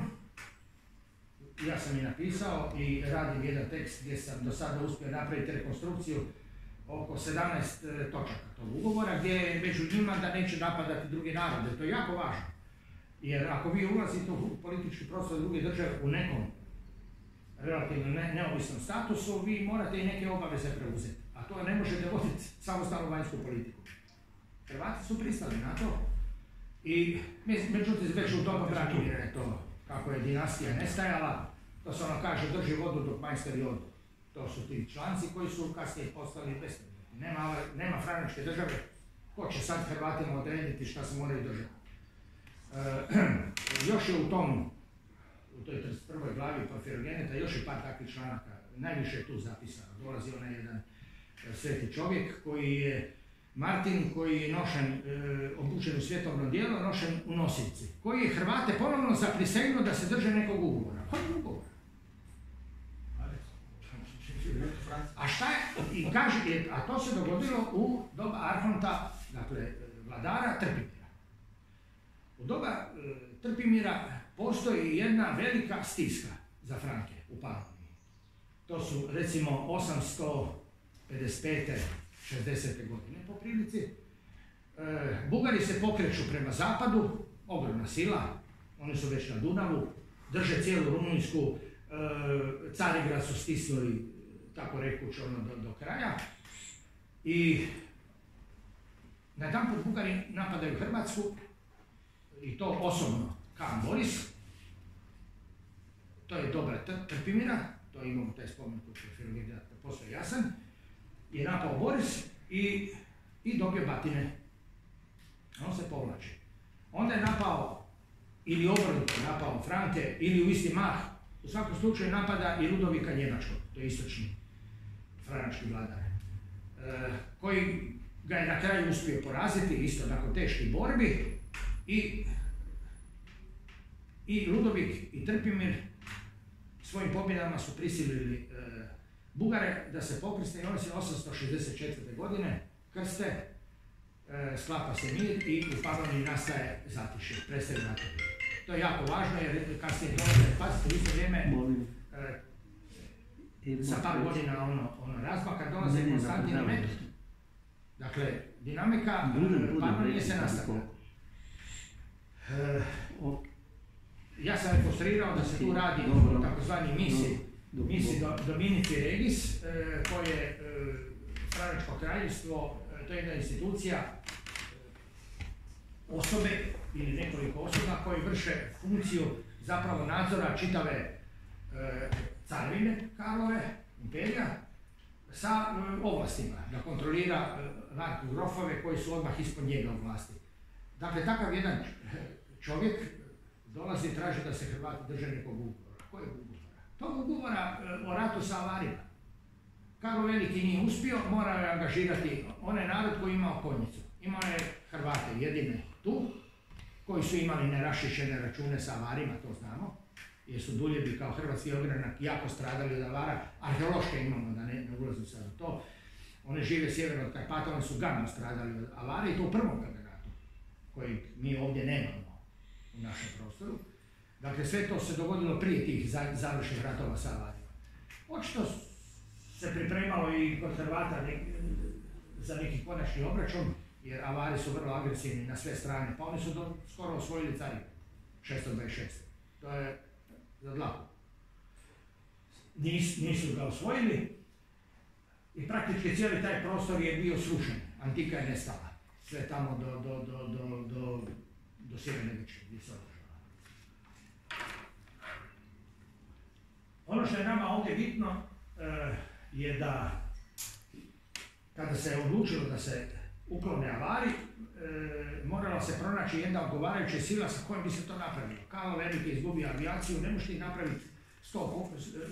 ja sam je napisao i radim jedan tekst gdje sam do sada uspio napraviti rekonstrukciju oko sedamnaest e, točaka tog ugovora, gdje je među njima da neće napadati druge narode. To je jako važno. Jer ako vi ulazite u politički prostor druge države u nekom relativno ne, neovisnom statusu, vi morate i neke obaveze preuzeti. A to ne možete voditi samostalnu vanjsku politiku. Hrvati su pristali na to i međutim već u toga Branimira je to, kako je dinastija nestajala, to se ono kaže drži vodu dok majstori odu. To su ti članci koji su kasnije postali besmrtni. Nema, nema franačke države, ko će sad Hrvatima odrediti šta se moraju držati. E, još je u tom, u toj trideset prvoj glavi Porfirogeneta, još je par takvih članaka, najviše je tu zapisano. Dolazi onaj jedan sveti čovjek koji je Martin, koji je nošen, e, obučen u svjetovno dijelo, nošen u nosiljci, koji je Hrvate ponovno zaprisegnuo da se drže nekog ugovora. Kojeg ugovora? A šta je, i kaže, a to se dogodilo u doba Arhonta, dakle, vladara Trpimira. U doba e, Trpimira postoji jedna velika stiska za Franke u Panoniji. To su recimo osamsto pedeset pete šezdesete godine po prilici. E, Bugari se pokreću prema zapadu, ogromna sila, oni su već na Dunavu, drže cijelu Rumunjsku, e, Carigrad su stisnuli, tako rekuć, ono do, do kraja. I najedanput Bugari napadaju Hrvatsku, i to osobno Kan Boris, to je dobra Trpimira, to imamo taj spomen koji je Porfirogeneta posve jasan, je napao Boris i, i dobio batine. On se povlači. Onda je napao, ili obrnuto napao Franke, ili u isti mah, u svakom slučaju napada i Ludovika Njemačkog, to je istočni franački vladar, e, koji ga je na kraju uspio poraziti, isto nakon teških borbi, i, i Ludovik i Trpimir svojim pobjedama su prisilili e, Bugare da se pokriste i oni se osamsto šezdeset četvrte godine krste. E, e, sklapa se mir i u Panoniji nastaje zatišje, prestaju ratovi. To je jako važno jer kasnije dolaze, pazite, u isto vrijeme, e, sa par godina ono, ono razmaka, dolaze Konstantin i Metod. Dakle, dinamika e, Panonije se nastavlja. E, ja sam frustrirao da se tu radi o takozvani misi, misi do, Dominici Regis, e, koje e, Franečko kraljevstvo, e, to je jedna institucija, e, osobe ili nekoliko osoba koji vrše funkciju zapravo nadzora čitave e, carevine Karlove, imperija, sa e, ovlastima, da kontrolira e, Mark grofove koji su odmah ispod njega u vlasti. Dakle, takav jedan čovjek dolazi i traži da se Hrvati drže nekog ugovora. Kojeg ugovora? Tog ugovora e, o ratu sa Avarima. Karlo Veliki nije uspio, morao je angažirati onaj narod koji imao konjicu. Imao je Hrvate jedine tu, koji su imali nerašišene račune sa Avarima, to znamo, jer su Duljebi kao hrvatski ogranak jako stradali od Avara, arheološke imamo, da ne, ne ulazim sad u to. One žive sjeverno od Karpata, one su gadno stradali od Avara i to u prvom ratu, koji mi ovdje nemamo u našem prostoru. Dakle, sve to se dogodilo prije tih završenih ratova sa Avarima. Očito se pripremalo i kod Hrvata ne, za neki konačni obračun, jer Avari su vrlo agresivni na sve strane, pa oni su do, skoro osvojili Carigrad, šesto dvadeset šest. To je za dlaku. Nis, nisu ga osvojili i praktički cijeli taj prostor je bio srušen. Antika je nestala. Sve tamo do, do, do, do, do, do sjeverne Grčke, gdje se održava. Ono što je nama ovdje bitno e, je da kada se odlučilo da se uklone Avari, e, morala se pronaći jedna odgovarajuća sila sa kojom bi se to napravilo. Karlo Veliki je izgubio avijaciju, ne možete napraviti sto,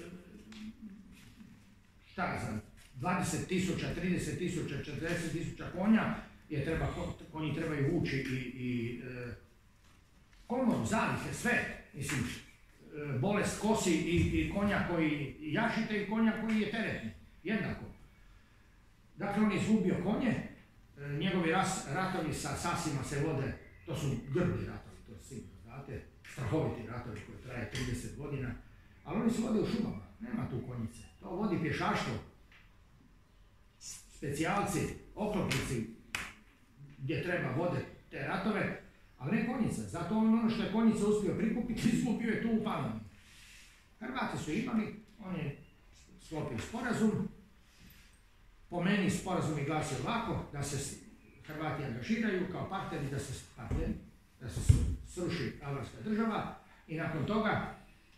šta ja znam, dvadeset tisuća, trideset tisuća, četrdeset tisuća konja, jer treba, konji trebaju vući i, i e, komoru, zalihe, sve, mislim, e, bolest kosi i, i konja koji jašite i konja koji je teretni, jednako. Dakle, on je izgubio konje, e, njegovi ras, ratovi sa Sasima se vode, to su grdi ratovi, to sigurno znate, strahoviti ratovi koji traje trideset godina, ali oni se vode u šumama, nema tu konjice, to vodi pješaštvo, specijalci, oklopnici, gdje treba vode te ratove, ali ne konjica. Zato on ono što je konjica uspio prikupiti, izgubio je tu u Panoniji. Hrvati su imali, on je sklopio sporazum. Po meni sporazum je glasio ovako, da se Hrvati angažiraju kao partneri, da se, partneri, da se sruši avarska država i nakon toga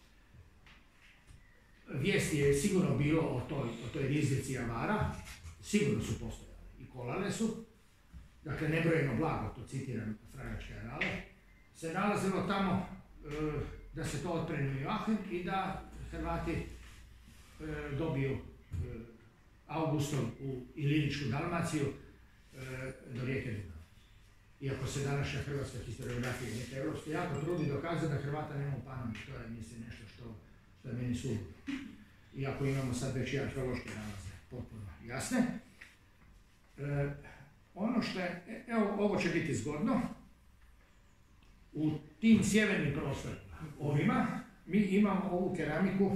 vijesti je sigurno bilo o toj, o toj riznici Avara, sigurno su postojale i kolale su. Dakle, nebrojeno blago, to citiram Franečke anale, se nalazilo tamo e, da se to otpremi u Aachen i da Hrvati e, dobiju e, Augustom u Iliričku Dalmaciju e, do rijeke Dunav. Iako se današnja hrvatska historiografija i neka evropska jako trudi dokazati da Hrvata nema u Panoniji, to je mislim nešto što, što je meni suludo. Iako imamo sad već i arheološke nalaze, potpuno jasne. E, Ono što je, evo ovo će biti zgodno, u tim sjevernim prostorima, ovima, mi imamo ovu keramiku,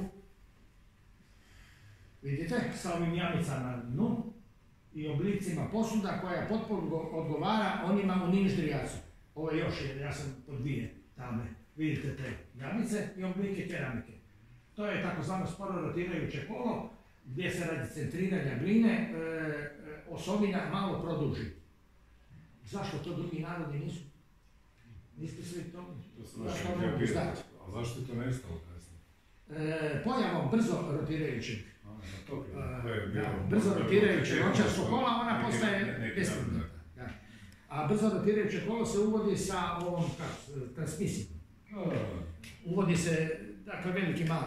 vidite, sa ovim jamicama na dnu i oblicima posuda koja potpuno odgovara onima u Niždrijacu. Ovo je još, ja sam po dvije tame, vidite te jamice i oblike keramike. To je takozvano sporo rotirajuće kolo, gdje se radi centriranja gline, e, osovina malo produži. Zašto to drugi narodi nisu? Niste svi to? To su naši htio a zašto je to nestalo kasnije? E, pojavom brzo rotirajućeg, Uh, brzo rotirajućeg lončarskog kola, ona postaje bespredmetna. A brzo rotirajuće kolo se uvodi sa ovom transmisijom. Uvodi se, dakle, veliki mali.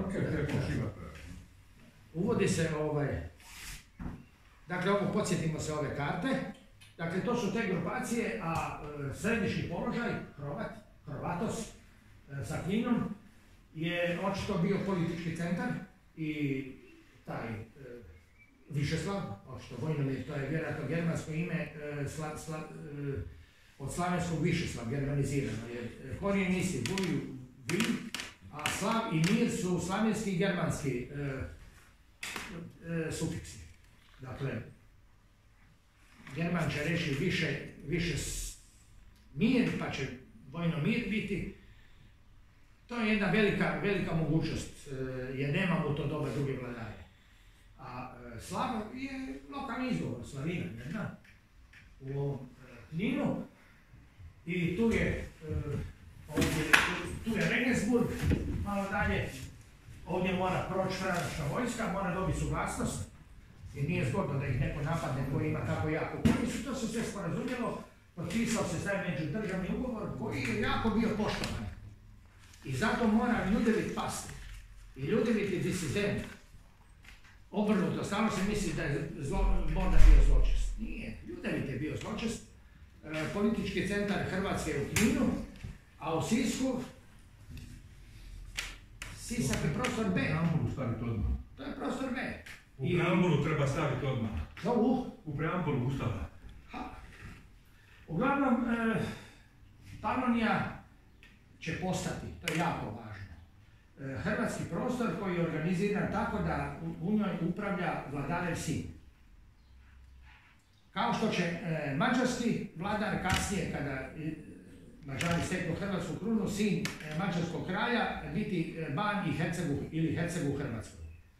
Uvodi se ovaj, dakle, ovo podsjetimo se ove karte. Dakle, to su te grupacije, a e, središnji položaj, Hrovat, Hrvatos, e, sa Kninom, je očito bio politički centar i taj e, Višeslav, što Vojnomir, to je vjerojatno germansko ime e, sla, sla, e, od slavenskog Višeslav, germanizirano je. Korijen isti, buju, vi, a slav i mir su slavenski i germanski e, e, sufiksi. Dakle, German će reći više, više mir, pa će Vojnomir biti. To je jedna velika, velika mogućnost, jer nemamo to doba druge vladare. A Slav je lokalni izgovor, Slavina, ne znam, u ovom Kninu. I tu je, ovdje, tu je Regensburg, malo dalje. Ovdje mora proći franačka vojska, mora dobiti suglasnost. Jer nije zgodno da ih neko napadne koji ima tako jako korist. To se sve sporazumjelo, potpisao se taj međudržavni ugovor koji je jako bio poštovan. I zato mora Ljudevit pasti. I Ljudevit je disident. Obrnuto, stalno se misli da je Borda bio zločest. Nije, Ljudevit je bio zločest. E, politički centar Hrvatske je u Kninu, a u Sisku Sisak je prostor B. U preambulu staviti odmah. To je prostor B. U preambulu treba staviti odmah. To u? U preambulu Ustava. Ha. Uglavnom, e, Panonija će postati, to je jako važno, e, hrvatski prostor koji je organiziran tako da u, u njoj upravlja vladar sin. Kao što će e, mađarski vladar kasnije, kada e, Mađari steknu hrvatsku krunu, sin e, mađarskog kralja biti e, ban i Hercegu ili Herceg u Hrvatskoj.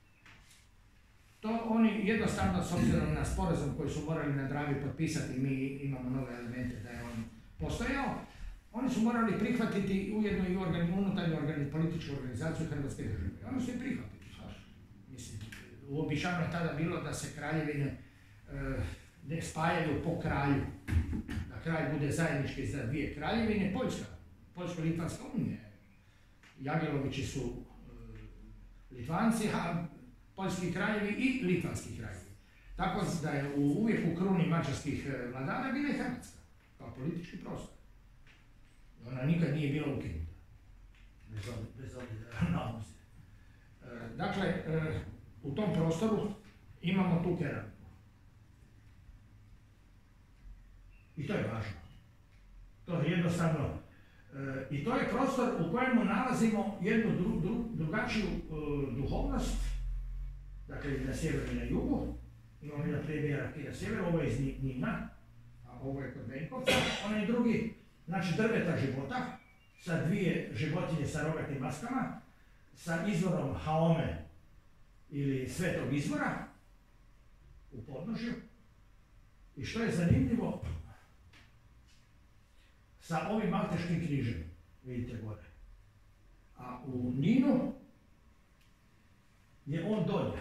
To oni jednostavno, s obzirom na sporazum koji su morali na Dravi potpisati, mi imamo nove elemente da je on postojao, oni su morali prihvatiti ujedno i organi, unutarnju organi, političku organizaciju Hrvatske države. Oni su i prihvatili. Mislim, uobičajeno je tada bilo da se kraljevine e, ne spajaju po kralju. Da kralj bude zajednički za dvije kraljevine, Poljska, Poljsko-Litvanska unija. Jagilovići su e, Litvanci, a poljski kraljevi i litvanski kraljevi. Tako da je u, uvijek u kruni mađarskih vladara bila i Hrvatska, kao politički prostor. Ona nikad nije bila ukinuta. Bez obzira na odnose. E, dakle, e, u tom prostoru imamo tu keramiku. I to je važno. To je jednostavno. E, I to je prostor u kojemu nalazimo jednu dru, dru, drugačiju e, duhovnost. Dakle, na sjeveru i na jugu. Imamo jedan premijer i na sjeveru, ovo je iz Nina, a ovo je kod Benkovca. On je drugi, znači drveta života, sa dvije životinje sa rogatim maskama, sa izvorom Haome ili svetog izvora u podnožju. I što je zanimljivo, sa ovim malteškim križem, vidite gore. A u Ninu je on dolje.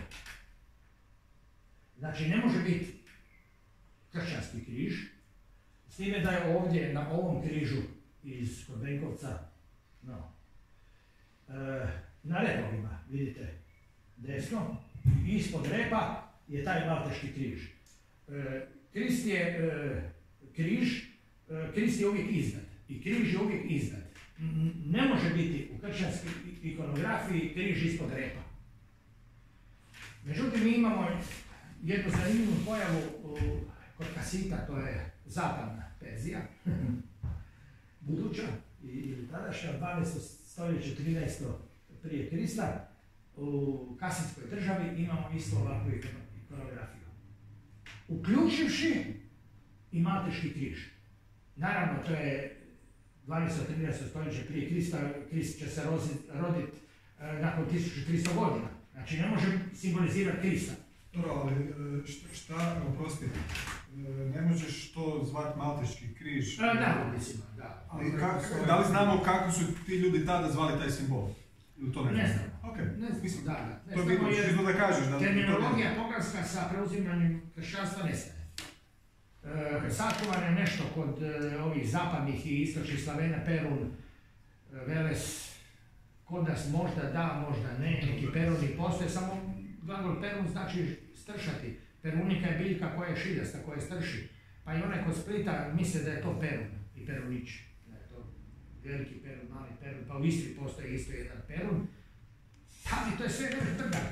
Znači ne može biti kršćanski križ, s time da je ovdje na ovom križu iz kod Benkovca, no, e, na repovima, vidite, desno, ispod repa je taj malteški križ. E, Krist je e, križ, e, Krist je uvijek iznad i križ je uvijek iznad. Ne može biti u kršćanskoj ikonografiji križ ispod repa. Međutim, mi imamo jednu zanimljivu pojavu u, kod Kasita, to je zapadna Perzija, buduća ili tadašnja, dvanaesto stoljeće, trinaesto prije Krista, u Kasitskoj državi imamo isto ovakvu ikonografiju. Uključivši i malteški križ. Naravno, to je dvanaesto trinaesto stoljeće prije Krista, Krist će se roditi e, nakon tisuću tristo godina. Znači, ne može simbolizirati Krista. Dobro, ali šta, šta oprosti, ne možeš to zvati malteški križ? Da, da, mislim, da. Ali kak, da li znamo kako su ti ljudi tada zvali taj simbol? Ili to ne, ne znam. Okay. Ne znam, mislim, da, da. To je bitno, što da kažeš. Da terminologija poganska sa preuzimanjem kršćanstva nestaje. E, sačuvan je nešto kod e, ovih zapadnih i istočnih Slavena, Perun, e, Veles, kod nas možda da, možda ne, neki peruni postoje, samo glagol perun znači stršati. Perunika je biljka koja je šiljasta, koja je strši. Pa i onaj kod Splita misle da je to perun i perunić. Da je to veliki perun, mali perun, pa u Istri postoji isto jedan perun. Ali to je sve vrh trga.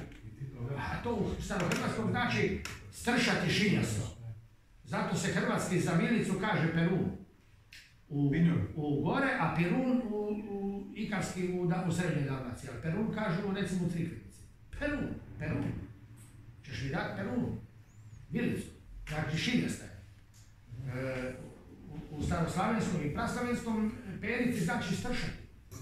A to u starohrvatskom znači stršati šiljasto. Zato se hrvatski za vilicu kaže Perun u, u gore, a Perun u, u ikarski u, u srednjoj Dalmaciji. Ali Perun kažu recimo u Crikvenici. Perun, Perun. Češ mi dati Perun, vilicu. Znači šiljasta je. E, u, u staroslavenskom i praslavenskom perici znači stršati.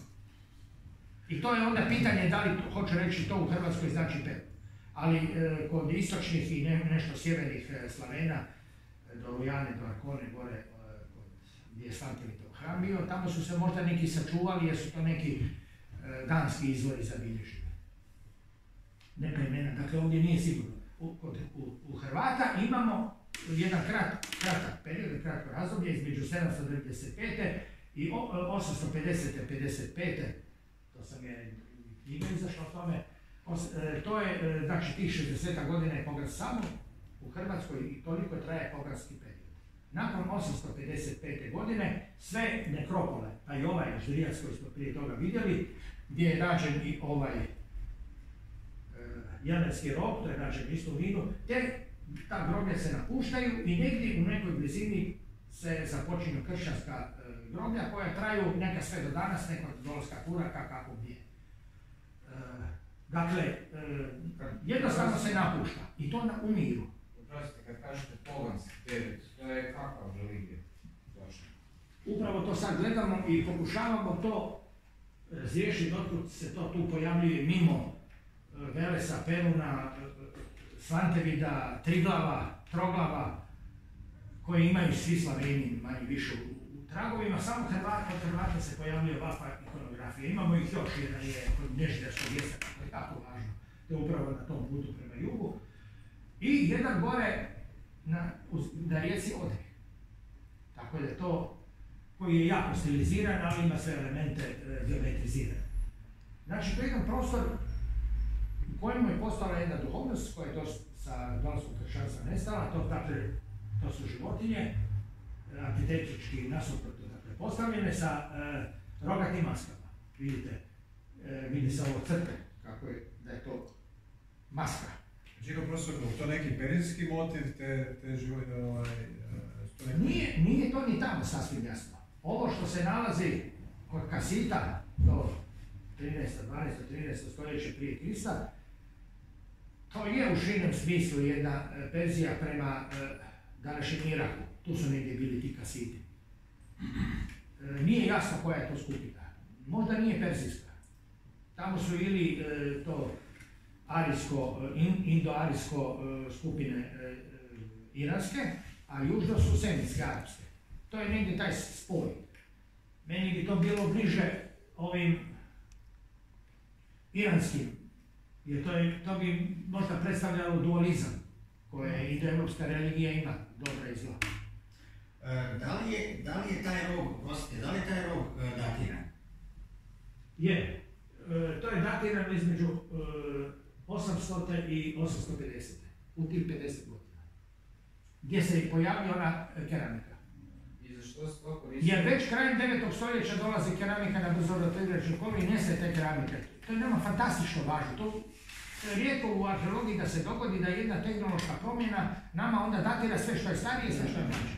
I to je onda pitanje da li to, hoće reći to u Hrvatskoj znači Perun. Ali e, kod istočnih i ne, nešto sjevernih e, Slavena, do Rujane, do Arkone, gore, e, kod, gdje je Svantelitov hram bio, tamo su se možda neki sačuvali jer su to neki e, danski izvori zabilježili. Neka imena, dakle ovdje nije sigurno. U, kod, u, u Hrvata imamo jedan krat, kratak period, kratko razdoblje između sedamsto devedeset pete i osamsto pedeset pedeset pete to sam je knjiga izašla o tome. To je, znači, tih šezdeset godina je pogras samo u Hrvatskoj i toliko traje pogranski period. Nakon osamsto pedeset pete godine sve nekropole, pa i ovaj Ždrijac koji smo prije toga vidjeli, gdje je rađen i ovaj e, Janetski rog, to je rađen isto u Vinu, te ta groblja se napuštaju i negdje u nekoj blizini se započinju kršćanska e, groblja koja traju neka sve do danas, neka od dolaska Turaka, kako gdje. Dakle, e, jednostavno se napušta i to na umiru. Oprostite, kad kažete poganski period, to je kakav religija? Upravo to sad gledamo i pokušavamo to razriješiti, otkud se to tu pojavljuje mimo Velesa, Peruna, Svantevida, Triglava, Troglava, koji imaju svi Slaveni manje više u, u tragovima. Samo Hrvata, od Hrvata se pojavljuje ovakva ikonografija. Imamo ih još, jedan je kod Nežderskog jezika, to je jako važno. To je upravo na tom putu prema jugu. I jedan gore na, na rijeci Odri. Tako da je to, koji je jako stiliziran, ali ima sve elemente e, geometrizirane. Znači, to je jedan prostor u kojemu je postala jedna duhovnost koja je to sa dolaskom kršćanstva nestala. To, dakle, to su životinje, arhitektički nasuprotno dakle, postavljene sa e, rogatim maskama. Vidite, e, vidi se ovo crte, kako je, da je to maska. Čekaj, profesor, to neki perijski motiv, te, te životinje, ovaj... Neki... Nije, nije to ni tamo sasvim jasno. Ovo što se nalazi kod Kasita, do trinaesto, dvanaesto, trinaesto stoljeće prije Krista, to je u širem smislu jedna e, Perzija prema e, današnjem Iraku. Tu su negdje bili ti Kasiti. E, nije jasno koja je to skupina. Možda nije perzijska. Tamo su ili e, to arijsko, in, indo-arijsko e, skupine e, iranske, a južno su semitske arapske. To je negdje taj spoj. Meni bi to bilo bliže ovim iranskim, jer to, je, to bi možda predstavljalo dualizam koje indoevropska religija ima, dobra i zla. E, da, li je, da li je taj rog, prostite, da li je taj rog e, datiran? Je. E, to je datirano između e, osamsto i osamsto pedeset. U tih pedeset godina. Gdje se pojavila ona keramika. I za što se to koristi? Jer već krajem devetog stoljeća dolazi keramika na Brzovratigračnu kolu i nese te keramike. To je nama fantastično važno. To je rijetko u arheologiji da se dogodi da jedna tehnološka promjena nama onda datira sve što je starije i sve što je mlađe.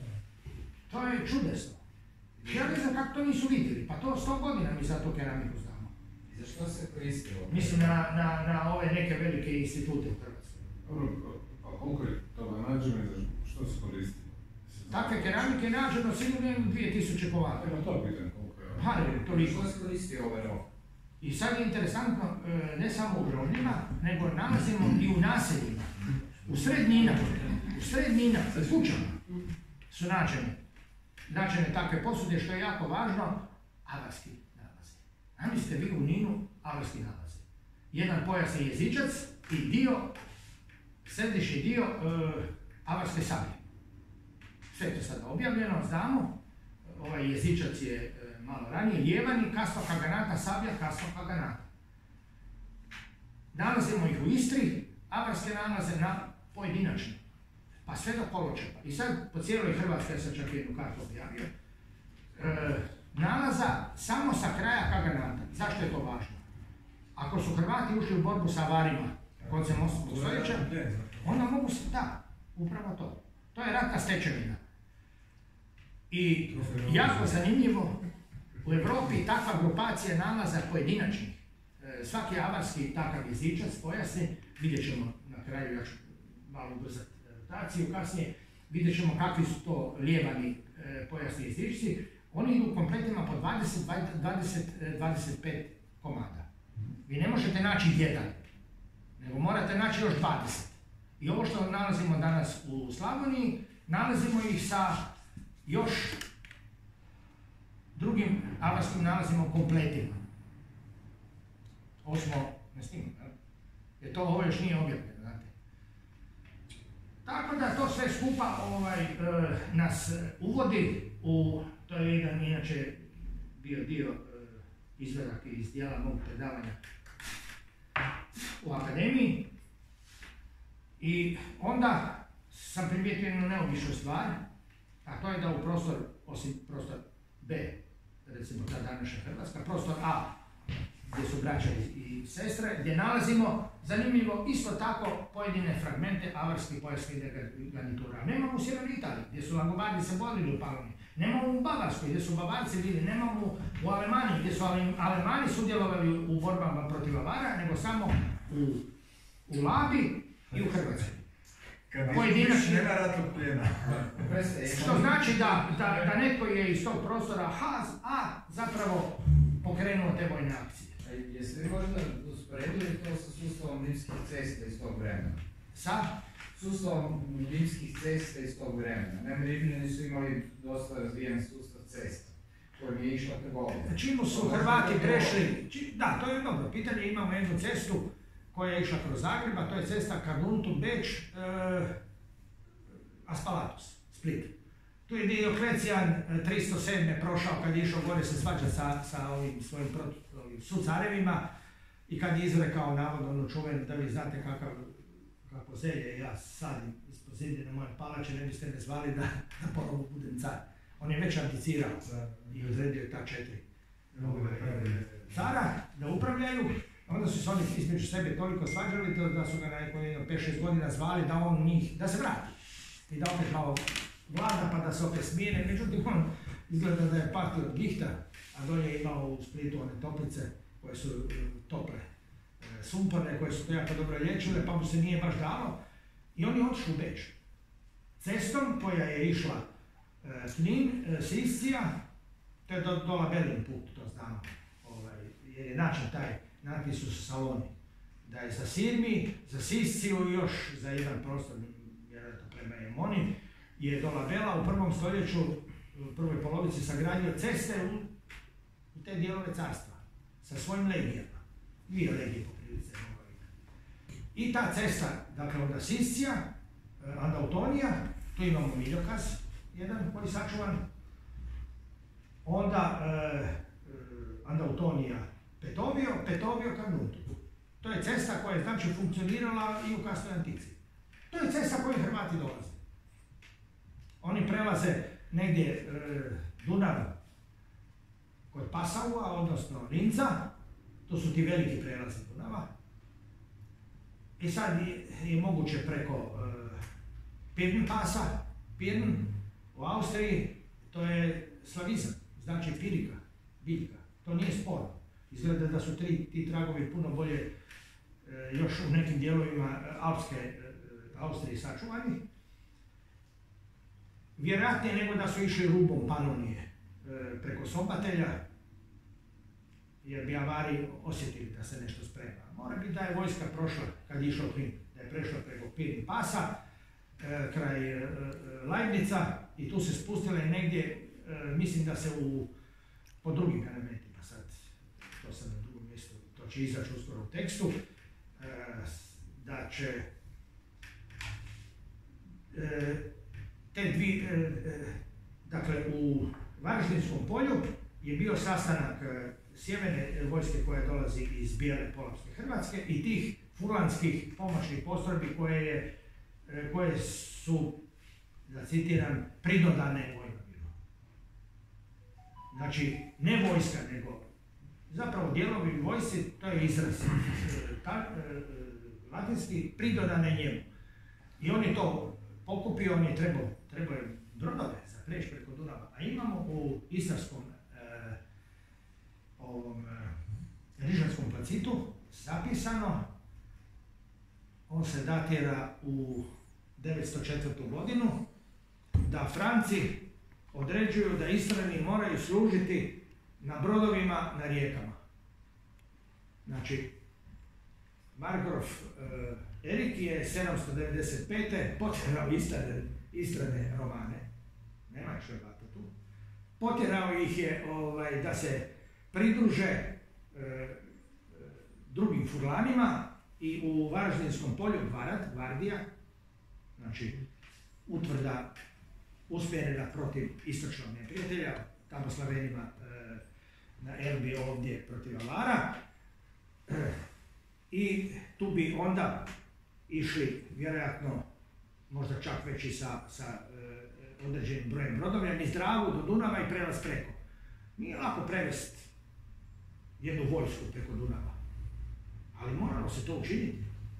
To je čudesno. Ja ne znam kako to nisu vidjeli, pa to sto godina mi za to keramiku znamo. I za što se koristilo? Mislim na, na, na ove neke velike institute u Hrvatskoj. A koliko je toga nađeno i za što se koristi? Takve keramike nađeno sigurno jedno dvije tisuće komada. Evo to pitan koliko je. Pa ne, toliko. Što se koristi ovaj rog? I sad je interesantno, ne samo u grobljima, nego nalazimo i u naseljima, u srednjinama, u srednjinama, u kućama su nađene, nađene takve posude, što je jako važno, avarski nalazi. Namislite vi u Ninu avarski nalazi. Jedan pojasni jezičac i dio, središnji dio uh, avarske sablje. Sve je to sada objavljeno, znamo, ovaj jezičac je malo ranije, Ljevani, Kastva Kaganata, Sablja, Kastva Kaganata. Nalazimo ih u Istri, avarske nalaze na pojedinačni, pa sve do Koločepa. I sad po cijeloj Hrvatskoj, ja sam čak jednu kartu objavio, e, nalaza samo sa kraja Kaganata. Zašto je to važno? Ako su Hrvati ušli u borbu sa Avarima, koncem osmog stoljeća, onda mogu se, da, upravo to. To je ratna stečevina. I jako zanimljivo, u Europi takva grupacija nalaza pojedinačnih. Svaki avarski takav jezičac pojasni, vidjet ćemo na kraju, ja ću malo ubrzati rotaciju kasnije, vidjet ćemo kakvi su to lijevani pojasni jezičci. Oni idu kompletima po dvadeset do dvadeset pet komada. Vi ne možete naći jedan, nego morate naći još dvadeset. I ovo što nalazimo danas u Slavoniji, nalazimo ih sa još drugim avarskim nalazimo kompletima. Ovo smo ne snimali, jer to ovo još nije objavljeno, znate. Tako da to sve skupa ovaj, e, nas uvodi u, to je jedan inače bio dio e, izvedak iz dijela mog predavanja u akademiji. I onda sam primijetio jednu neobičnu stvar, a to je da u prostor, osim prostor B, recimo ta današnja Hrvatska, prostor A, gdje su braća i, i sestre, gdje nalazimo, zanimljivo, isto tako pojedine fragmente avarskih pojasnih garnitura. Nemamo u sjevernoj Italiji, gdje su Langobardi se borili u Paloni. Nemamo u Bavarskoj, gdje su Bavarci bili. Nemamo u Alemaniji, gdje su Alemani sudjelovali u borbama protiv Avara, nego samo u, u Labi i u Hrvatskoj. Pojedinačni nema ratnog plijena. Što znači da, da, da netko je iz tog prostora Haz, a zapravo pokrenuo te vojne akcije. Jeste li možda usporedili to sa sustavom rimskih cesta iz tog vremena? Sa? Sustavom rimskih cesta iz tog vremena. Naime, Rimljani su imali dosta razvijen sustav cesta, kojim je išla trgovina. Čim su Hrvati prešli, či, da, to je dobro pitanje, imamo jednu cestu koja je išla kroz Zagreb, a to je cesta Carnuntum Beč, e, Aspalatus, Split. Tu je Dioklecijan tristo sedme prošao kad je išao gore se svađa sa, sa ovim svojim sucarevima i kad je izrekao navodno ono čuven, da vi znate kakav, kako zelje ja sadim ispod zidine moje palače, ne biste me zvali da, da ponovo budem car. On je već abdicirao i odredio ta četiri cara da upravljaju. Onda su se oni između sebe toliko svađali da su ga nakon pet šest godina zvali da on njih, da se vrati i da opet malo vlada pa da se opet smijene. Međutim, on izgleda da je patio od gihta, a dolje je imao u Splitu one toplice koje su tople, sumporne, koje su to jako dobro liječile, pa mu se nije baš dalo. I on je otišao u Beč. Cestom koja je išla Knin, Siscija, to je do, do Labelin put, to znamo, ovaj, jer je način taj natpis u Saloni, da je za Sirmi, za Sisciju i još za jedan prostor, vjerojatno prema Emonin, je do Labela u prvom stoljeću, u prvoj polovici sagradio ceste u, u te dijelove carstva, sa svojim legijama, dvije legije po prilice. I ta cesta, dakle onda Siscija, Andautonija, tu imamo Miljokaz, jedan koji je sačuvan, onda e, Andautonija, Petovio, Petovio Carnuntum. To je cesta koja je znači funkcionirala i u kasnoj antici. To je cesta koju Hrvati dolaze. Oni prelaze negdje e, Dunav kod Pasaua, odnosno Linca, to su ti veliki prelazi Dunava. I sad je, je moguće preko e, Pirn pasa, Pirn u Austriji, to je slavizam, znači pirika, biljka, to nije sporno. Izgleda da su tri, ti tragovi puno bolje e, još u nekim dijelovima Alpske e, Austrije sačuvani. Vjerojatnije nego da su išli rubom Panonije e, preko Sobatelja, jer bi Avari osjetili da se nešto sprema. Mora biti da je vojska prošla, kad je išao Knin, da je prešla preko Pirn pasa, e, kraj e, Leibnica i tu se spustila i negdje, e, mislim da se u, po drugim elementima sad, to sam na drugom mjestu, to će izaći uskoro u tekstu, e, da će e, te dvi, e, e, dakle u Varaždinskom polju je bio sastanak e, sjeverne vojske koja dolazi iz Bijele Polavske Hrvatske i tih furlanskih pomoćnih postrojbi koje, je, e, koje su, da citiram, pridodane Vojvodinu. Znači, ne vojska, nego zapravo dijelovi vojsci, to je izraz. Ta, dalmatinski, pridodane njemu. I on je to pokupio, on je trebao, trebao je brodove za preć preko Dunava. A imamo u istarskom e, ovom e, Rižanskom placitu zapisano, on se datira u devetsto četvrtu godinu, da Franci određuju da Istrani moraju služiti na brodovima na rijekama. Znači, Margraf e, Erik je sedamsto devedeset pete potjerao Istrane, Istrane Romane, nema još Hrvata tu, potjerao ih je ovaj, da se pridruže e, e, drugim furlanima i u Varaždinskom polju Gvarad, Gvardija, znači utvrda usmjerena protiv istočnog neprijatelja, tamo Slavenima e, na Elbi ovdje protiv Alara. E, I tu bi onda išli vjerojatno možda čak već i sa, sa e, određenim brojem brodova, niz Dravu do Dunava i prelaz preko. Nije lako prevesti jednu vojsku preko Dunava, ali moralo se to učiniti.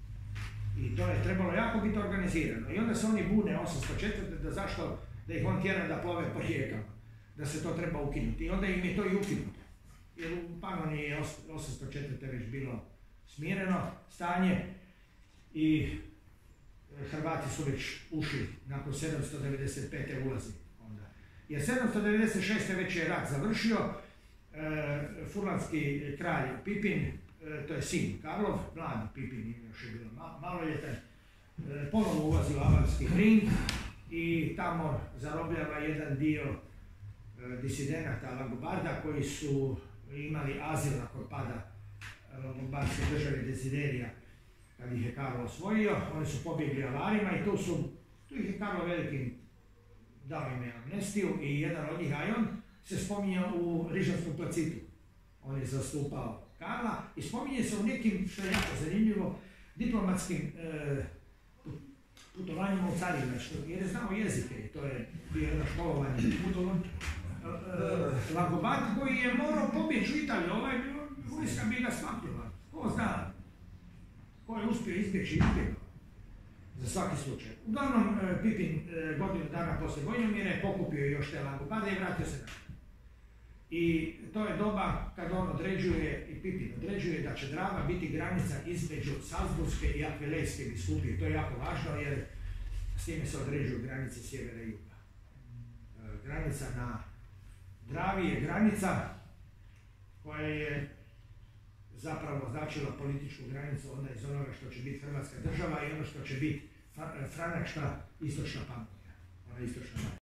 I to je trebalo jako biti organizirano. I onda se oni bune osamsto četvrte da zašto da ih on tjera da plove po rijekama, da se to treba ukinuti. I onda im je to i ukinuto. Jer u Panoniji je osamsto četvrte već bilo smireno stanje i Hrvati su već ušli nakon sedamsto devedeset pete ulazi onda. Jer sedamsto devedeset šeste već je rat završio, e, furlanski kralj Pipin, e, to je sin Karlov, mladi Pipin još je bilo maloljetan, e, ponovno ulazi u Avarski Ring i tamo zarobljava jedan dio e, disidenata Langobarda koji su imali azil nakon pada Lombarske države Desiderija kad ih je Karlo osvojio. Oni su pobjegli Avarima i tu su, tu ih je Karlo Veliki dao im amnestiju i jedan od njih, Ajon, se spominjao u Rižanskom placitu. On je zastupao Karla i spominje se u nekim, što je jako zanimljivo, diplomatskim e, putovanjima u Carina, što, jer je znao jezike i to je bio jedno školovanje putovan. E, Langobard koji je morao pobjeći u Italiju, ovaj vojska bi ga smaknula, ko zna, ko je uspio izbjeći izbjegao, za svaki slučaj. Uglavnom, Pipin godinu dana poslije Vojnomire pokupio još te Langobarde i vratio se na. I to je doba kad on određuje, i Pipin određuje da će Drava biti granica između Salzburgske i Akvilejske biskupije. To je jako važno jer s time se određuju granice sjevera i juga. Granica na Dravi je granica koja je zapravo značila političku granicu onda iz onoga što će biti Hrvatska država i ono što će biti Franačka istočna Panonija, ona istočna